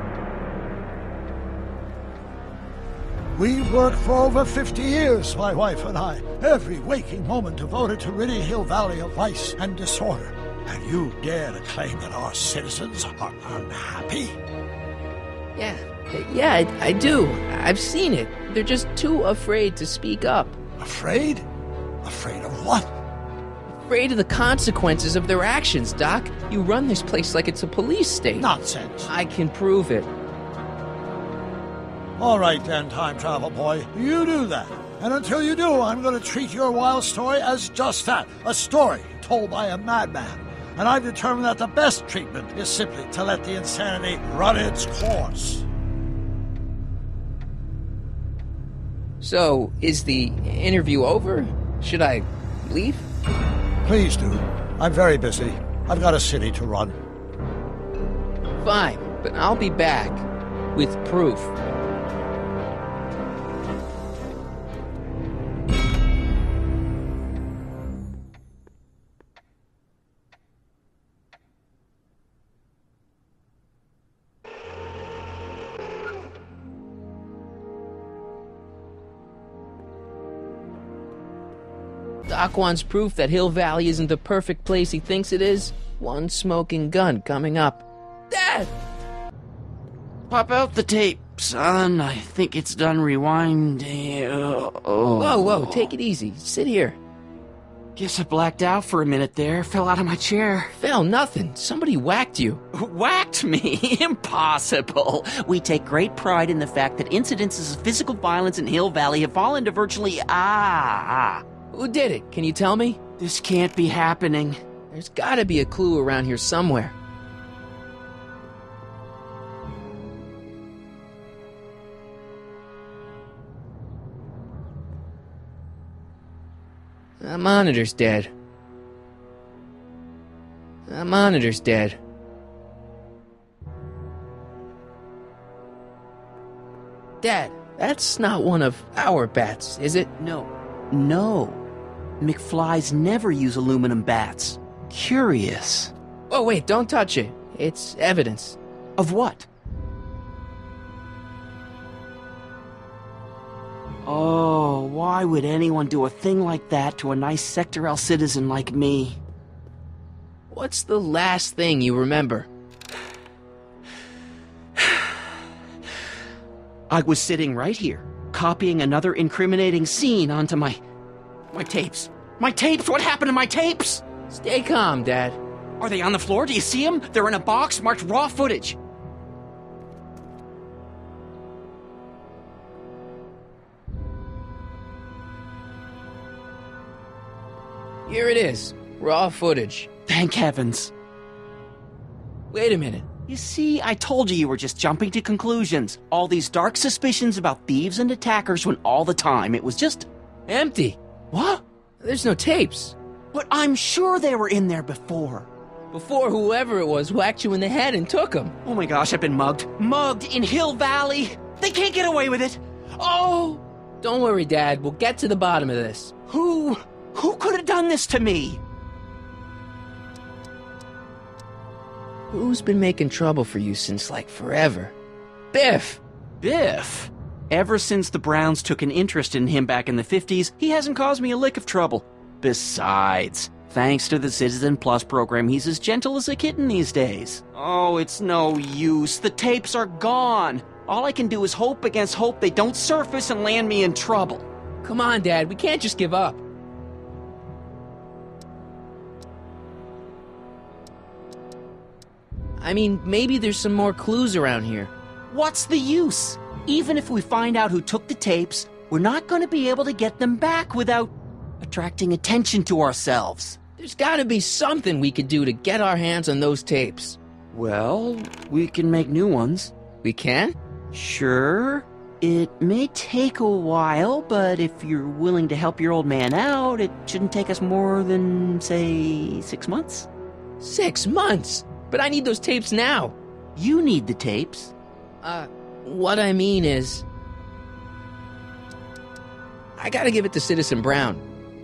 S18: We've worked for over fifty years, my wife and I. Every waking moment devoted to ridding Hill Valley of vice and disorder. And you dare to claim that our citizens are unhappy?
S1: Yeah, yeah, I, I do. I've seen it. They're just too afraid to speak up.
S18: Afraid? Afraid of what?
S1: Afraid of the consequences of their actions, Doc. You run this place like it's a police state.
S18: Nonsense.
S1: I can prove it.
S18: All right then, time travel boy. You do that. And until you do, I'm going to treat your wild story as just that. A story told by a madman. And I've determined that the best treatment is simply to let the insanity run its course.
S1: So, is the interview over? Should I leave?
S18: Please do. I'm very busy. I've got a city to run.
S1: Fine. but I'll be back with proof. Doc wants proof that Hill Valley isn't the perfect place he thinks it is. One smoking gun coming up. Dad!
S12: Pop out the tape, son. I think it's done rewinding. Oh.
S1: Whoa, whoa, take it easy. Sit here.
S12: Guess I blacked out for a minute there. Fell out of my chair.
S1: Fell nothing. Somebody whacked you.
S12: Whacked me? Impossible. We take great pride in the fact that incidences of physical violence in Hill Valley have fallen to virtually... Ah, ah.
S1: Who did it? Can you tell me?
S12: This can't be happening.
S1: There's gotta be a clue around here somewhere. The monitor's dead. The monitor's dead. Dad, that's not one of our bats, is it?
S12: No. No. McFlys never use aluminum bats. Curious.
S1: Oh, wait, don't touch it. It's evidence.
S12: Of what? Oh, why would anyone do a thing like that to a nice Sector L citizen like me?
S1: What's the last thing you remember?
S12: I was sitting right here, copying another incriminating scene onto my... My tapes. My tapes! What happened to my tapes?
S1: Stay calm, Dad.
S12: Are they on the floor? Do you see them? They're in a box marked raw footage.
S1: Here it is. Raw footage.
S12: Thank heavens.
S1: Wait a minute.
S12: You see, I told you you were just jumping to conclusions. All these dark suspicions about thieves and attackers when all the time it was just...
S1: empty.
S12: What?
S1: There's no tapes.
S12: But I'm sure they were in there before.
S1: Before whoever it was whacked you in the head and took them.
S12: Oh my gosh, I've been mugged. Mugged in Hill Valley. They can't get away with it. Oh!
S1: Don't worry, Dad. We'll get to the bottom of this.
S12: Who... Who could have done this to me?
S1: Who's been making trouble for you since, like, forever? Biff!
S12: Biff? Ever since the Browns took an interest in him back in the fifties, he hasn't caused me a lick of trouble. Besides, thanks to the Citizen Plus program, he's as gentle as a kitten these days. Oh, it's no use. The tapes are gone. All I can do is hope against hope they don't surface and land me in trouble.
S1: Come on, Dad. We can't just give up. I mean, maybe there's some more clues around here.
S12: What's the use? Even if we find out who took the tapes, we're not going to be able to get them back without attracting attention to ourselves.
S1: There's gotta be something we could do to get our hands on those tapes.
S12: Well, we can make new ones.
S1: We can?
S12: Sure. It may take a while, but if you're willing to help your old man out, it shouldn't take us more than, say, six months.
S1: Six months? But I need those tapes now.
S12: You need the tapes.
S1: Uh, what I mean is... I gotta give it to Citizen Brown.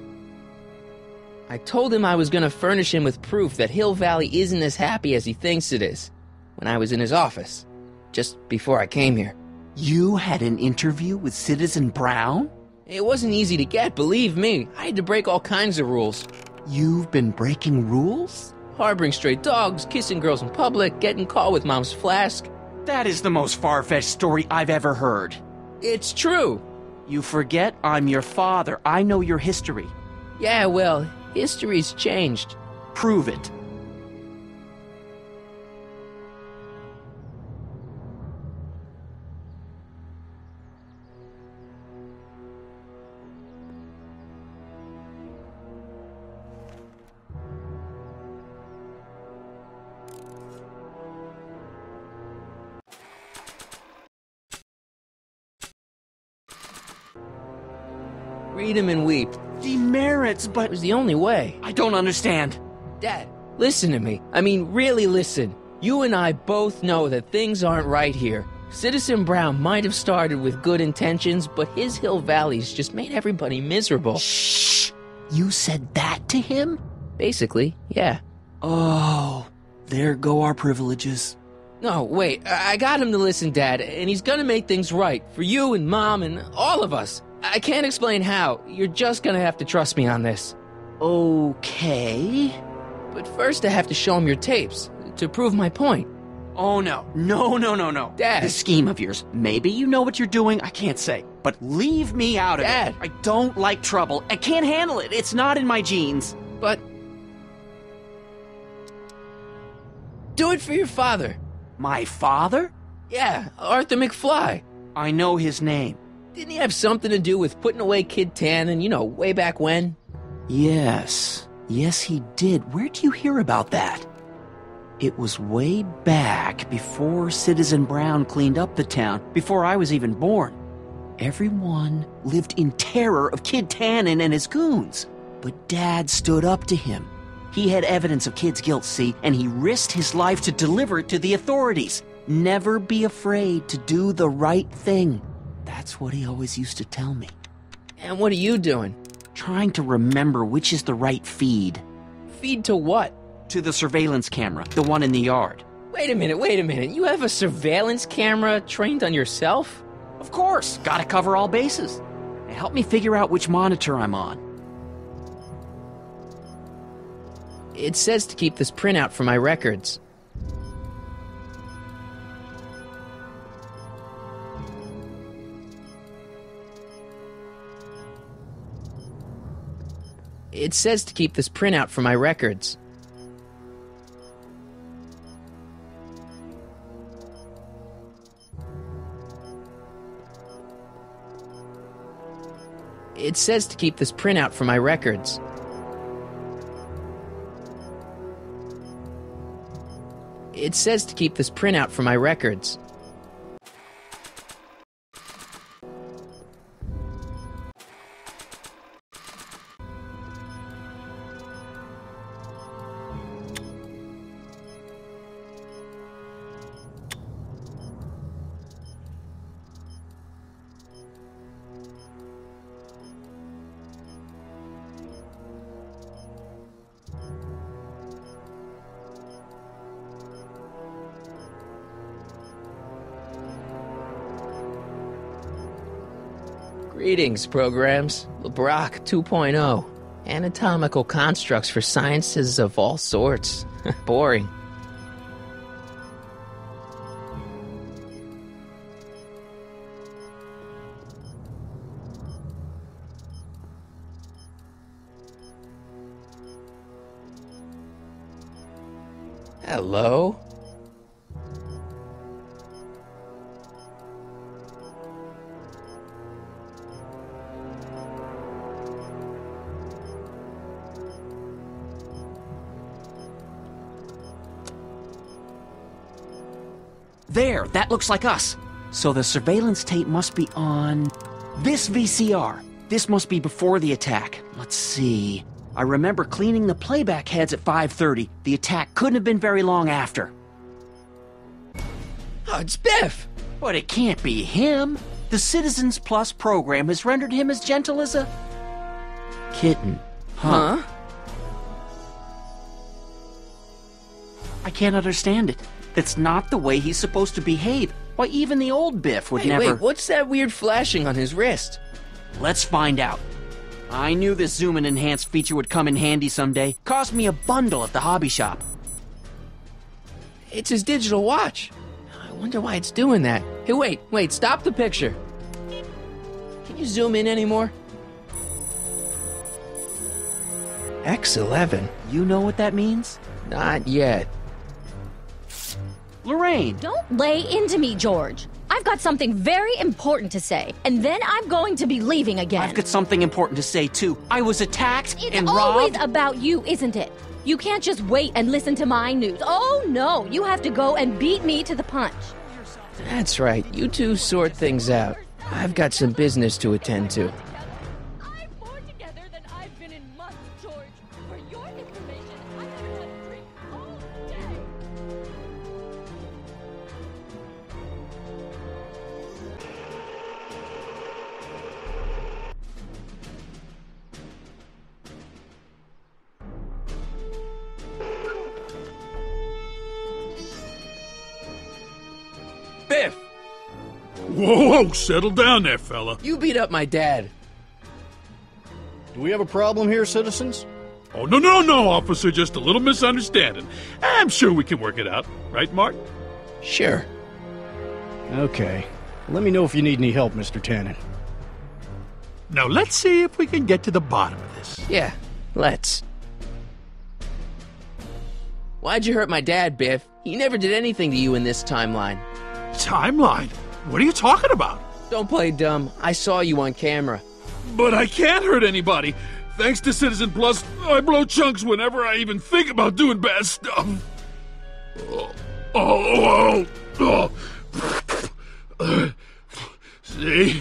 S1: I told him I was gonna furnish him with proof that Hill Valley isn't as happy as he thinks it is when I was in his office, just before I came here.
S12: You had an interview with Citizen Brown?
S1: It wasn't easy to get, believe me. I had to break all kinds of rules.
S12: You've been breaking rules?
S1: Harboring stray dogs, kissing girls in public, getting caught with Mom's flask.
S12: That is the most far-fetched story I've ever heard.
S1: It's true.
S12: You forget I'm your father. I know your history.
S1: Yeah, well, history's changed.
S12: Prove it.
S1: Read him and weep.
S12: Demerits, but...
S1: It was the only way.
S12: I don't understand.
S1: Dad, listen to me. I mean, really listen. You and I both know that things aren't right here. Citizen Brown might have started with good intentions, but his Hill Valley's just made everybody miserable.
S12: Shh! You said that to him?
S1: Basically, yeah.
S12: Oh, there go our privileges.
S1: No, wait, I got him to listen, Dad, and he's gonna make things right for you and Mom and all of us. I can't explain how. You're just gonna have to trust me on this.
S12: Okay.
S1: But first I have to show him your tapes, to prove my point.
S12: Oh, no. No, no, no, no.
S1: Dad.
S12: This scheme of yours, maybe you know what you're doing, I can't say. But leave me out of
S1: Dad.
S12: it. I don't like trouble. I can't handle it. It's not in my genes.
S1: But... do it for your father.
S12: My father?
S1: Yeah, Arthur McFly.
S12: I know his name.
S1: Didn't he have something to do with putting away Kid Tannen, you know, way back when?
S12: Yes. Yes, he did. Where'd you hear about that? It was way back before Citizen Brown cleaned up the town, before I was even born. Everyone lived in terror of Kid Tannen and his goons. But Dad stood up to him. He had evidence of Kid's guilt, see, and he risked his life to deliver it to the authorities. Never be afraid to do the right thing. That's what he always used to tell me.
S1: And what are you doing?
S12: Trying to remember which is the right feed.
S1: Feed to what?
S12: To the surveillance camera, the one in the yard.
S1: Wait a minute, wait a minute. You have a surveillance camera trained on yourself?
S12: Of course. Gotta cover all bases. Help me figure out which monitor I'm on.
S1: It says to keep this printout for my records. It says to keep this printout for my records. It says to keep this printout for my records. It says to keep this printout for my records. Greetings, programs. LeBrock two point oh. Anatomical constructs for sciences of all sorts. Boring. Hello?
S12: There, that looks like us. So the surveillance tape must be on this V C R. This must be before the attack. Let's see. I remember cleaning the playback heads at five thirty. The attack couldn't have been very long after.
S1: Oh, it's Biff!
S12: But it can't be him. The Citizens Plus program has rendered him as gentle as a kitten. Huh?
S1: Huh?
S12: I can't understand it. That's not the way he's supposed to behave. Why, even the old Biff would
S1: Hey,
S12: never...
S1: wait, what's that weird flashing on his wrist?
S12: Let's find out. I knew this zoom and enhance feature would come in handy someday. Cost me a bundle at the hobby shop.
S1: It's his digital watch. I wonder why it's doing that. Hey, wait, wait, stop the picture. Can you zoom in anymore? X eleven.
S12: You know what that means?
S1: Not yet.
S12: Lorraine!
S8: Don't lay into me, George. I've got something very important to say, and then I'm going to be leaving again.
S12: I've got something important to say, too. I was attacked
S8: it's
S12: and
S8: always
S12: robbed.
S8: about you, isn't it? You can't just wait and listen to my news. Oh, no. You have to go and beat me to the punch.
S1: That's right. You two sort things out. I've got some business to attend to.
S8: I'm more together than I've been in months, George. For your information, I haven't had a drink all day.
S1: Biff!
S7: Whoa, whoa, settle down there, fella.
S1: You beat up my dad.
S6: Do we have a problem here, citizens?
S7: Oh, no, no, no, officer, just a little misunderstanding. I'm sure we can work it out. Right, Martin?
S1: Sure.
S6: Okay. Let me know if you need any help, Mister Tannen.
S7: Now, let's see if we can get to the bottom of this.
S1: Yeah, let's. Why'd you hurt my dad, Biff? He never did anything to you in this timeline.
S7: Timeline? What are you talking about?
S1: Don't play dumb. I saw you on camera.
S7: But I can't hurt anybody. Thanks to Citizen Plus, I blow chunks whenever I even think about doing bad stuff. Oh, oh, oh, oh. See?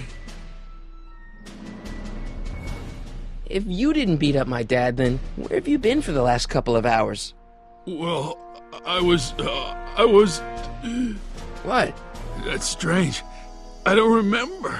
S1: If you didn't beat up my dad, then where have you been for the last couple of hours?
S7: Well, I was, uh, I was...
S1: What?
S7: That's strange. I don't remember.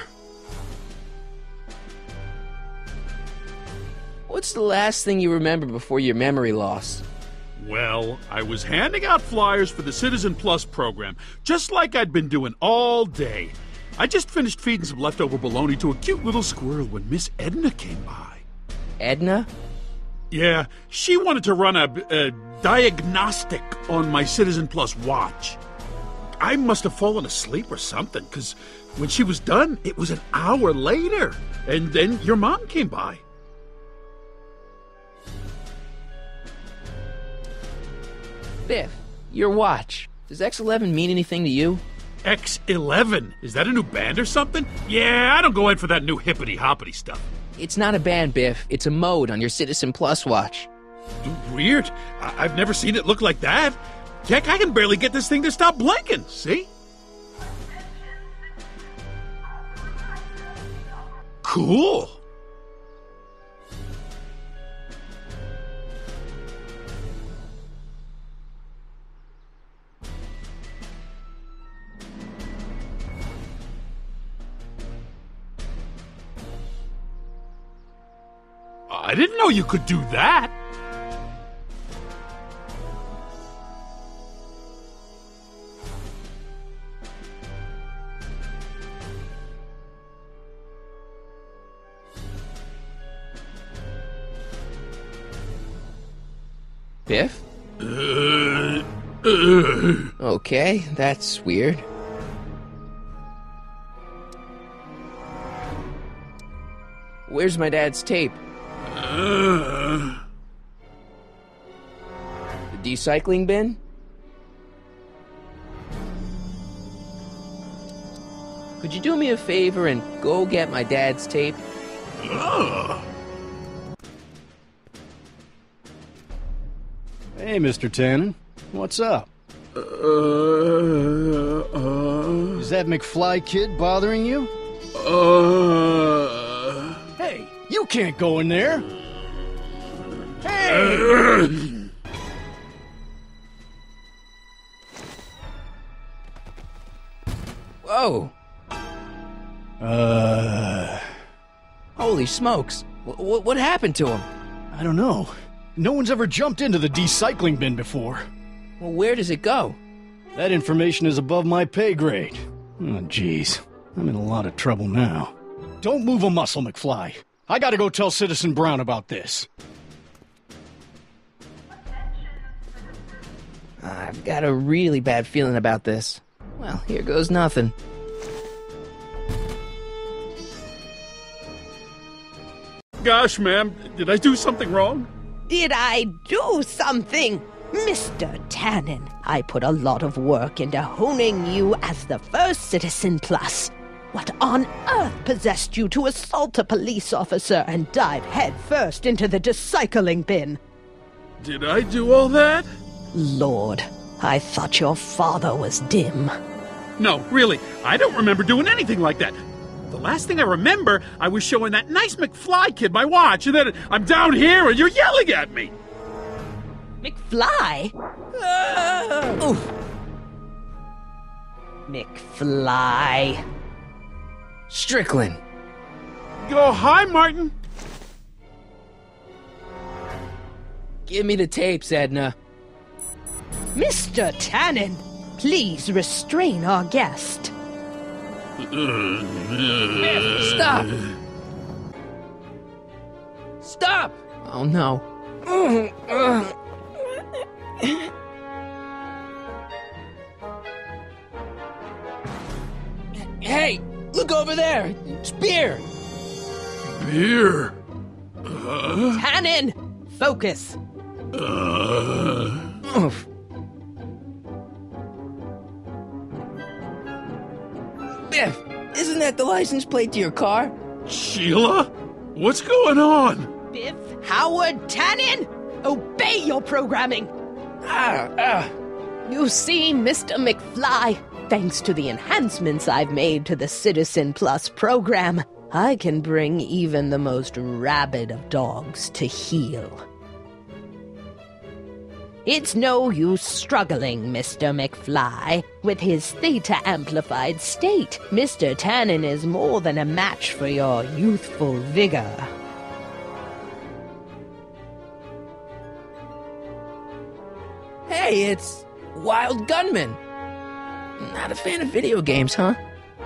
S1: What's the last thing you remember before your memory loss?
S7: Well, I was handing out flyers for the Citizen Plus program, just like I'd been doing all day. I just finished feeding some leftover bologna to a cute little squirrel when Miss Edna came by.
S1: Edna?
S7: Yeah, she wanted to run a, a diagnostic on my Citizen Plus watch. I must have fallen asleep or something, because when she was done, it was an hour later. And then your mom came by.
S1: Biff, your watch. Does X eleven mean anything to you?
S7: X eleven? Is that a new band or something? Yeah, I don't go in for that new hippity-hoppity stuff.
S1: It's not a band, Biff. It's a mode on your Citizen Plus watch.
S7: Weird. I- I've never seen it look like that. Heck, I can barely get this thing to stop blinking, see? Cool. I didn't know you could do that.
S1: Biff?
S7: Uh, uh.
S1: Okay, that's weird. Where's my dad's tape?
S7: Uh.
S1: The recycling bin? Could you do me a favor and go get my dad's tape?
S7: Uh.
S6: Hey, Mister Tannen. What's up?
S7: Uh, uh,
S6: Is that McFly kid bothering you?
S7: Uh...
S6: Hey, you can't go in there! Hey!
S1: Whoa!
S6: Uh...
S1: Holy smokes! W- what happened to him?
S6: I don't know. No one's ever jumped into the recycling bin before.
S1: Well, where does it go?
S6: That information is above my pay grade. Oh, jeez. I'm in a lot of trouble now. Don't move a muscle, McFly. I gotta go tell Citizen Brown about this.
S1: I've got a really bad feeling about this. Well, here goes nothing.
S7: Gosh, ma'am, did I do something wrong?
S13: Did I do something? Mister Tannen, I put a lot of work into honing you as the first Citizen Plus. What on earth possessed you to assault a police officer and dive headfirst into the recycling bin?
S7: Did I do all that?
S13: Lord, I thought your father was dim.
S7: No, really, I don't remember doing anything like that. The last thing I remember, I was showing that nice McFly kid my watch, and then I'm down here and you're yelling at me.
S13: McFly? Uh, oof. McFly.
S1: Strickland.
S7: Oh, hi, Martin.
S1: Give me the tapes, Edna.
S13: Mister Tannen! Please restrain our guest.
S1: Stop! Stop! Oh no. Hey, look over there! It's beer!
S7: Beer? Uh,
S13: Tannen! Focus!
S7: uh,
S1: Oof. Biff, isn't that the license plate to your car?
S7: Sheila? What's going on?
S13: Biff Howard Tannen! Obey your programming!
S1: Ah, ah.
S13: You see, Mister McFly, thanks to the enhancements I've made to the Citizen Plus program, I can bring even the most rabid of dogs to heel. It's no use struggling, Mister McFly. With his theta-amplified state, Mister Tannen is more than a match for your youthful vigor.
S1: Hey, it's Wild Gunman. Not a fan of video games, huh?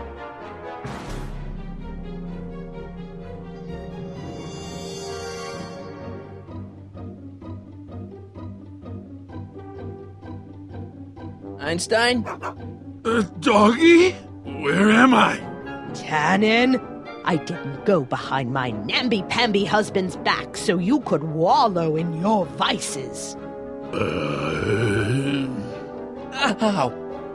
S1: Einstein?
S7: Uh, doggy? Where am I?
S13: Tannen, I didn't go behind my namby-pamby husband's back so you could wallow in your vices.
S7: Uh...
S1: Ow.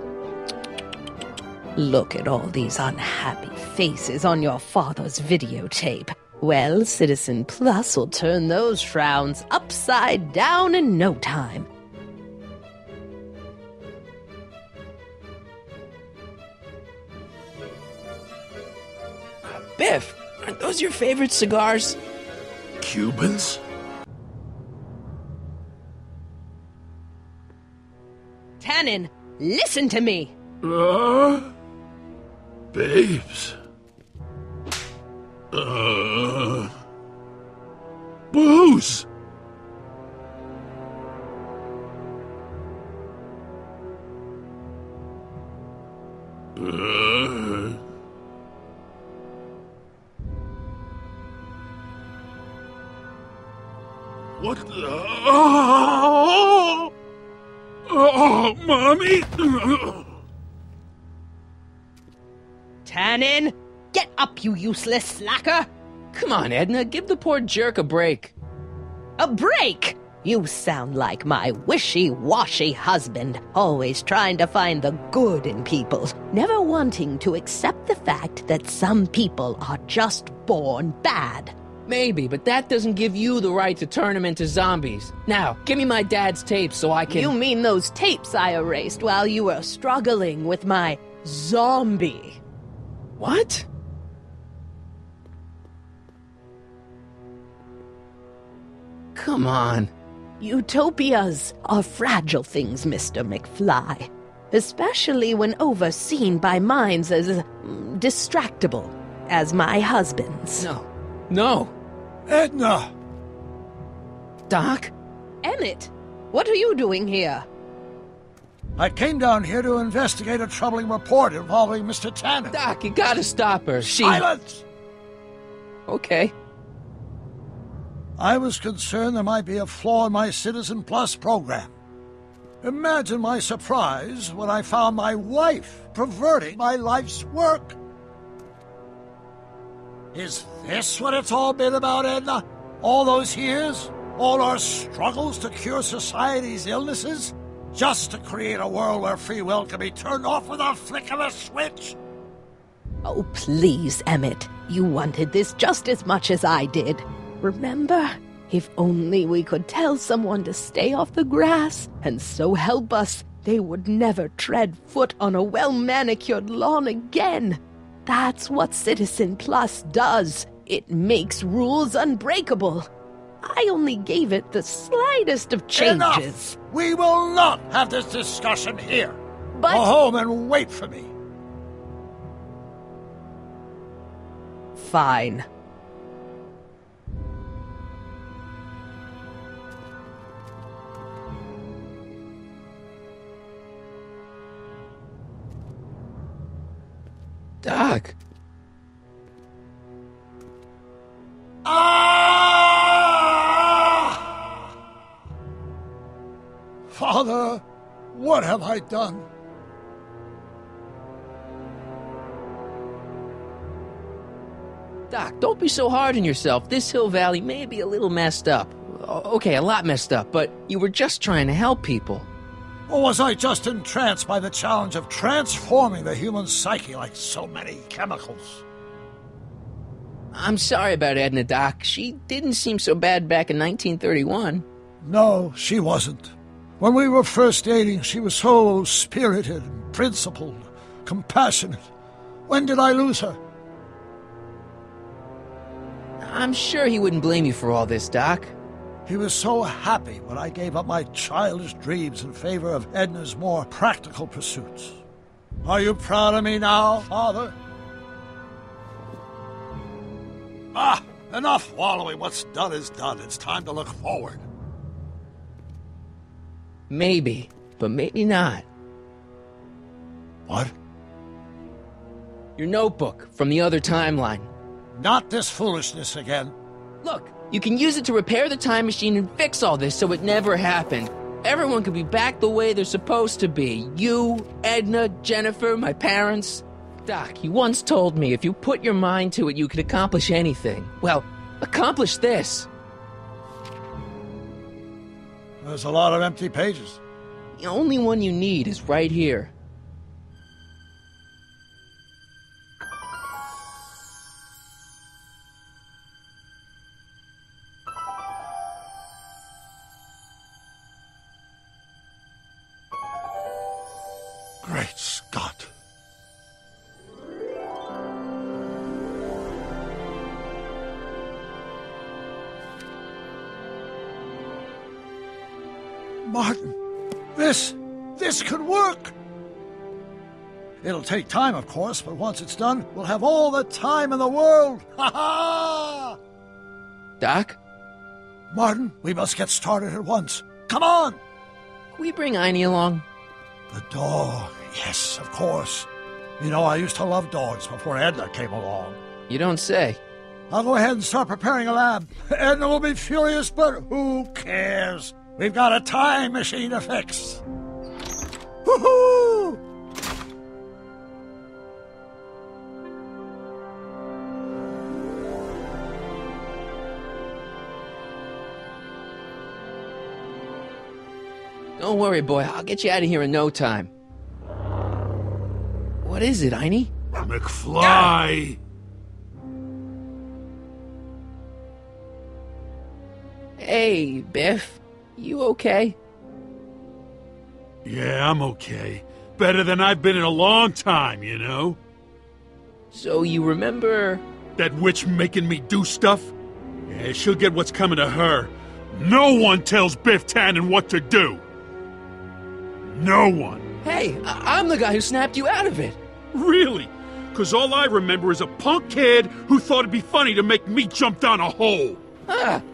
S13: Look at all these unhappy faces on your father's videotape. Well, Citizen Plus will turn those frowns upside down in no time.
S1: Biff, aren't those your favorite cigars?
S7: Cubans?
S13: Tannen, listen to me!
S7: Uh... Babes. Uh... Booze! Uh... What the... Oh! Oh, Mommy!
S13: Tannen, get up, you useless slacker!
S1: Come on, Edna, give the poor jerk a break.
S13: A break? You sound like my wishy-washy husband, always trying to find the good in people, never wanting to accept the fact that some people are just born bad.
S1: Maybe, but that doesn't give you the right to turn them into zombies. Now, give me my dad's tapes so I can...
S13: You mean those tapes I erased while you were struggling with my zombie?
S1: What? Come on.
S13: Utopias are fragile things, Mister McFly. Especially when overseen by minds as mm, distractible as my husband's.
S1: No. No.
S18: Edna!
S1: Doc?
S13: Emmett, what are you doing here?
S18: I came down here to investigate a troubling report involving Mister Tannen.
S1: Doc, you gotta stop her. She...
S18: Silence!
S1: Okay.
S18: I was concerned there might be a flaw in my Citizen Plus program. Imagine my surprise when I found my wife perverting my life's work. Is this what it's all been about, Edna? All those years? All our struggles to cure society's illnesses? Just to create a world where free will can be turned off with a flick of a switch?
S13: Oh, please, Emmett. You wanted this just as much as I did. Remember? If only we could tell someone to stay off the grass, and so help us, they would never tread foot on a well-manicured lawn again. That's what Citizen Plus does. It makes rules unbreakable. I only gave it the slightest of changes.
S18: Enough! We will not have this discussion here.
S13: But...
S18: Go home and wait for me.
S13: Fine.
S1: Doc.
S18: Ah! Father, what have I done?
S1: Doc, don't be so hard on yourself. This Hill Valley may be a little messed up. O- Okay, a lot messed up, but you were just trying to help people.
S18: Or was I just entranced by the challenge of transforming the human psyche like so many chemicals?
S1: I'm sorry about Edna, Doc. She didn't seem so bad back in nineteen thirty-one.
S18: No, she wasn't. When we were first dating, she was so spirited, principled, compassionate. When did I lose her?
S1: I'm sure he wouldn't blame you for all this, Doc.
S18: He was so happy when I gave up my childish dreams in favor of Edna's more practical pursuits. Are you proud of me now, Father? Ah, enough wallowing. What's done is done. It's time to look forward.
S1: Maybe, but maybe not.
S18: What?
S1: Your notebook from the other timeline.
S18: Not this foolishness again.
S1: Look, you can use it to repair the time machine and fix all this so it never happened. Everyone could be back the way they're supposed to be. You, Edna, Jennifer, my parents. Doc, you once told me if you put your mind to it, you could accomplish anything. Well, accomplish this.
S18: There's a lot of empty pages.
S1: The only one you need is right here.
S18: Great Scott. Martin, this, this could work. It'll take time, of course, but once it's done, we'll have all the time in the world. Ha ha!
S1: Doc?
S18: Martin, we must get started at once. Come on!
S1: Can we bring Einie along?
S18: The dog, yes, of course. You know, I used to love dogs before Edna came along.
S1: You don't say.
S18: I'll go ahead and start preparing a lab. Edna will be furious, but who cares? We've got a time machine to fix. Woohoo!
S1: Don't worry, boy. I'll get you out of here in no time. What is it, Einie?
S7: McFly!
S1: Hey, Biff. You okay?
S7: Yeah, I'm okay. Better than I've been in a long time, you know?
S1: So you remember...
S7: That witch making me do stuff? Yeah, she'll get what's coming to her. No one tells Biff Tannen what to do! No one!
S1: Hey, I I'm the guy who snapped you out of it!
S7: Really? Because all I remember is a punk kid who thought it'd be funny to make me jump down a hole!
S1: Ah!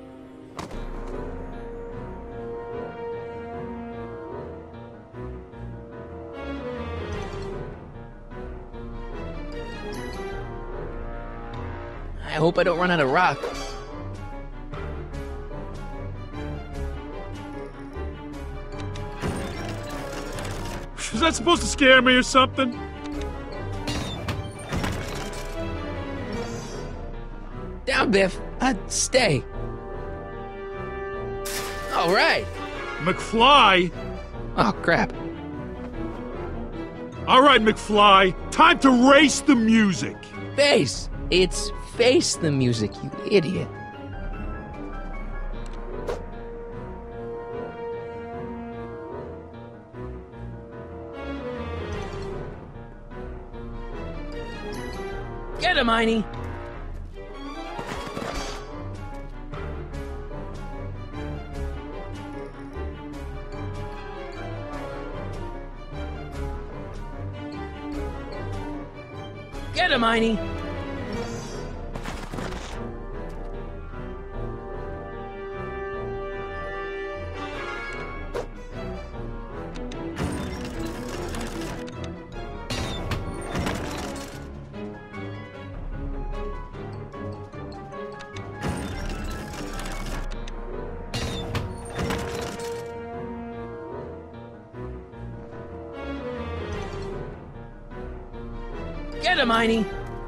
S1: I hope I don't run out of rock.
S7: Is that supposed to scare me or something?
S1: Down, Biff. Uh, stay. All right.
S7: McFly?
S1: Oh, crap.
S7: All right, McFly. Time to race the music.
S1: Face. It's face the music, you idiot. Get him, Einie! Get him, Einie! Get him, Einie!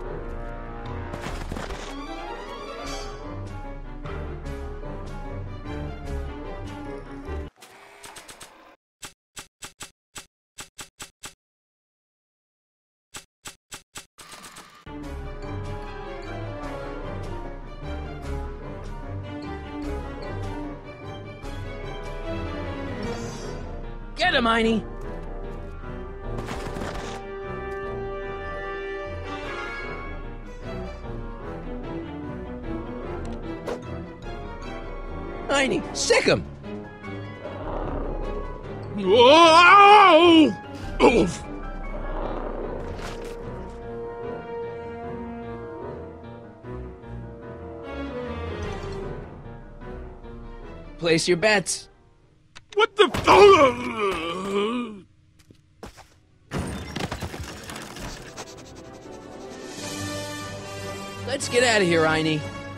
S1: Get him, Einie! Einie, sick him!
S7: Whoa! Oof.
S1: Place your bets.
S7: What the f-
S1: Let's get out of here, Einie.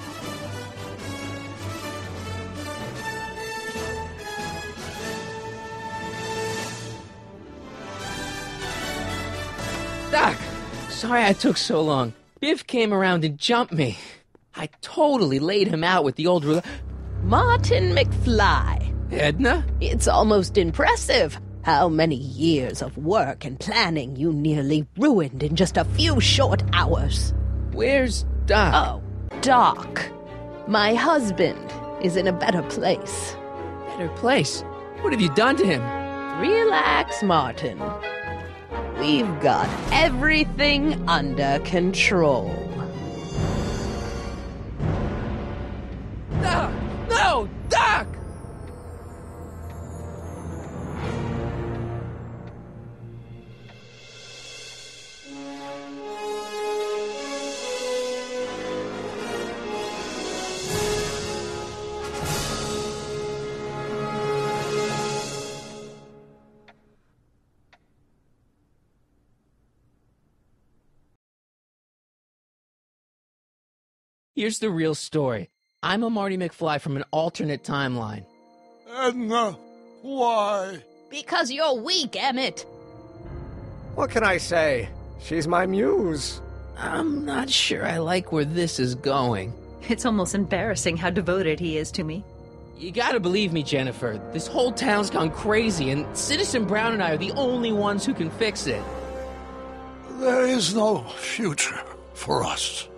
S1: Doc, sorry I took so long. Biff came around and jumped me. I totally laid him out with the old ruler.
S13: Martin McFly.
S1: Edna?
S13: It's almost impressive how many years of work and planning you nearly ruined in just a few short hours.
S1: Where's Doc?
S13: Oh, Doc. My husband is in a better place.
S1: Better place? What have you done to him?
S13: Relax, Martin. We've got everything under control.
S1: Doc! No! Doc! Here's the real story. I'm a Marty McFly from an alternate timeline.
S18: Edna, why?
S13: Because you're weak, Emmett.
S19: What can I say? She's my muse.
S1: I'm not sure I like where this is going.
S20: It's almost embarrassing how devoted he is to me.
S1: You gotta believe me, Jennifer. This whole town's gone crazy, and Citizen Brown and I are the only ones who can fix it.
S18: There is no future for us.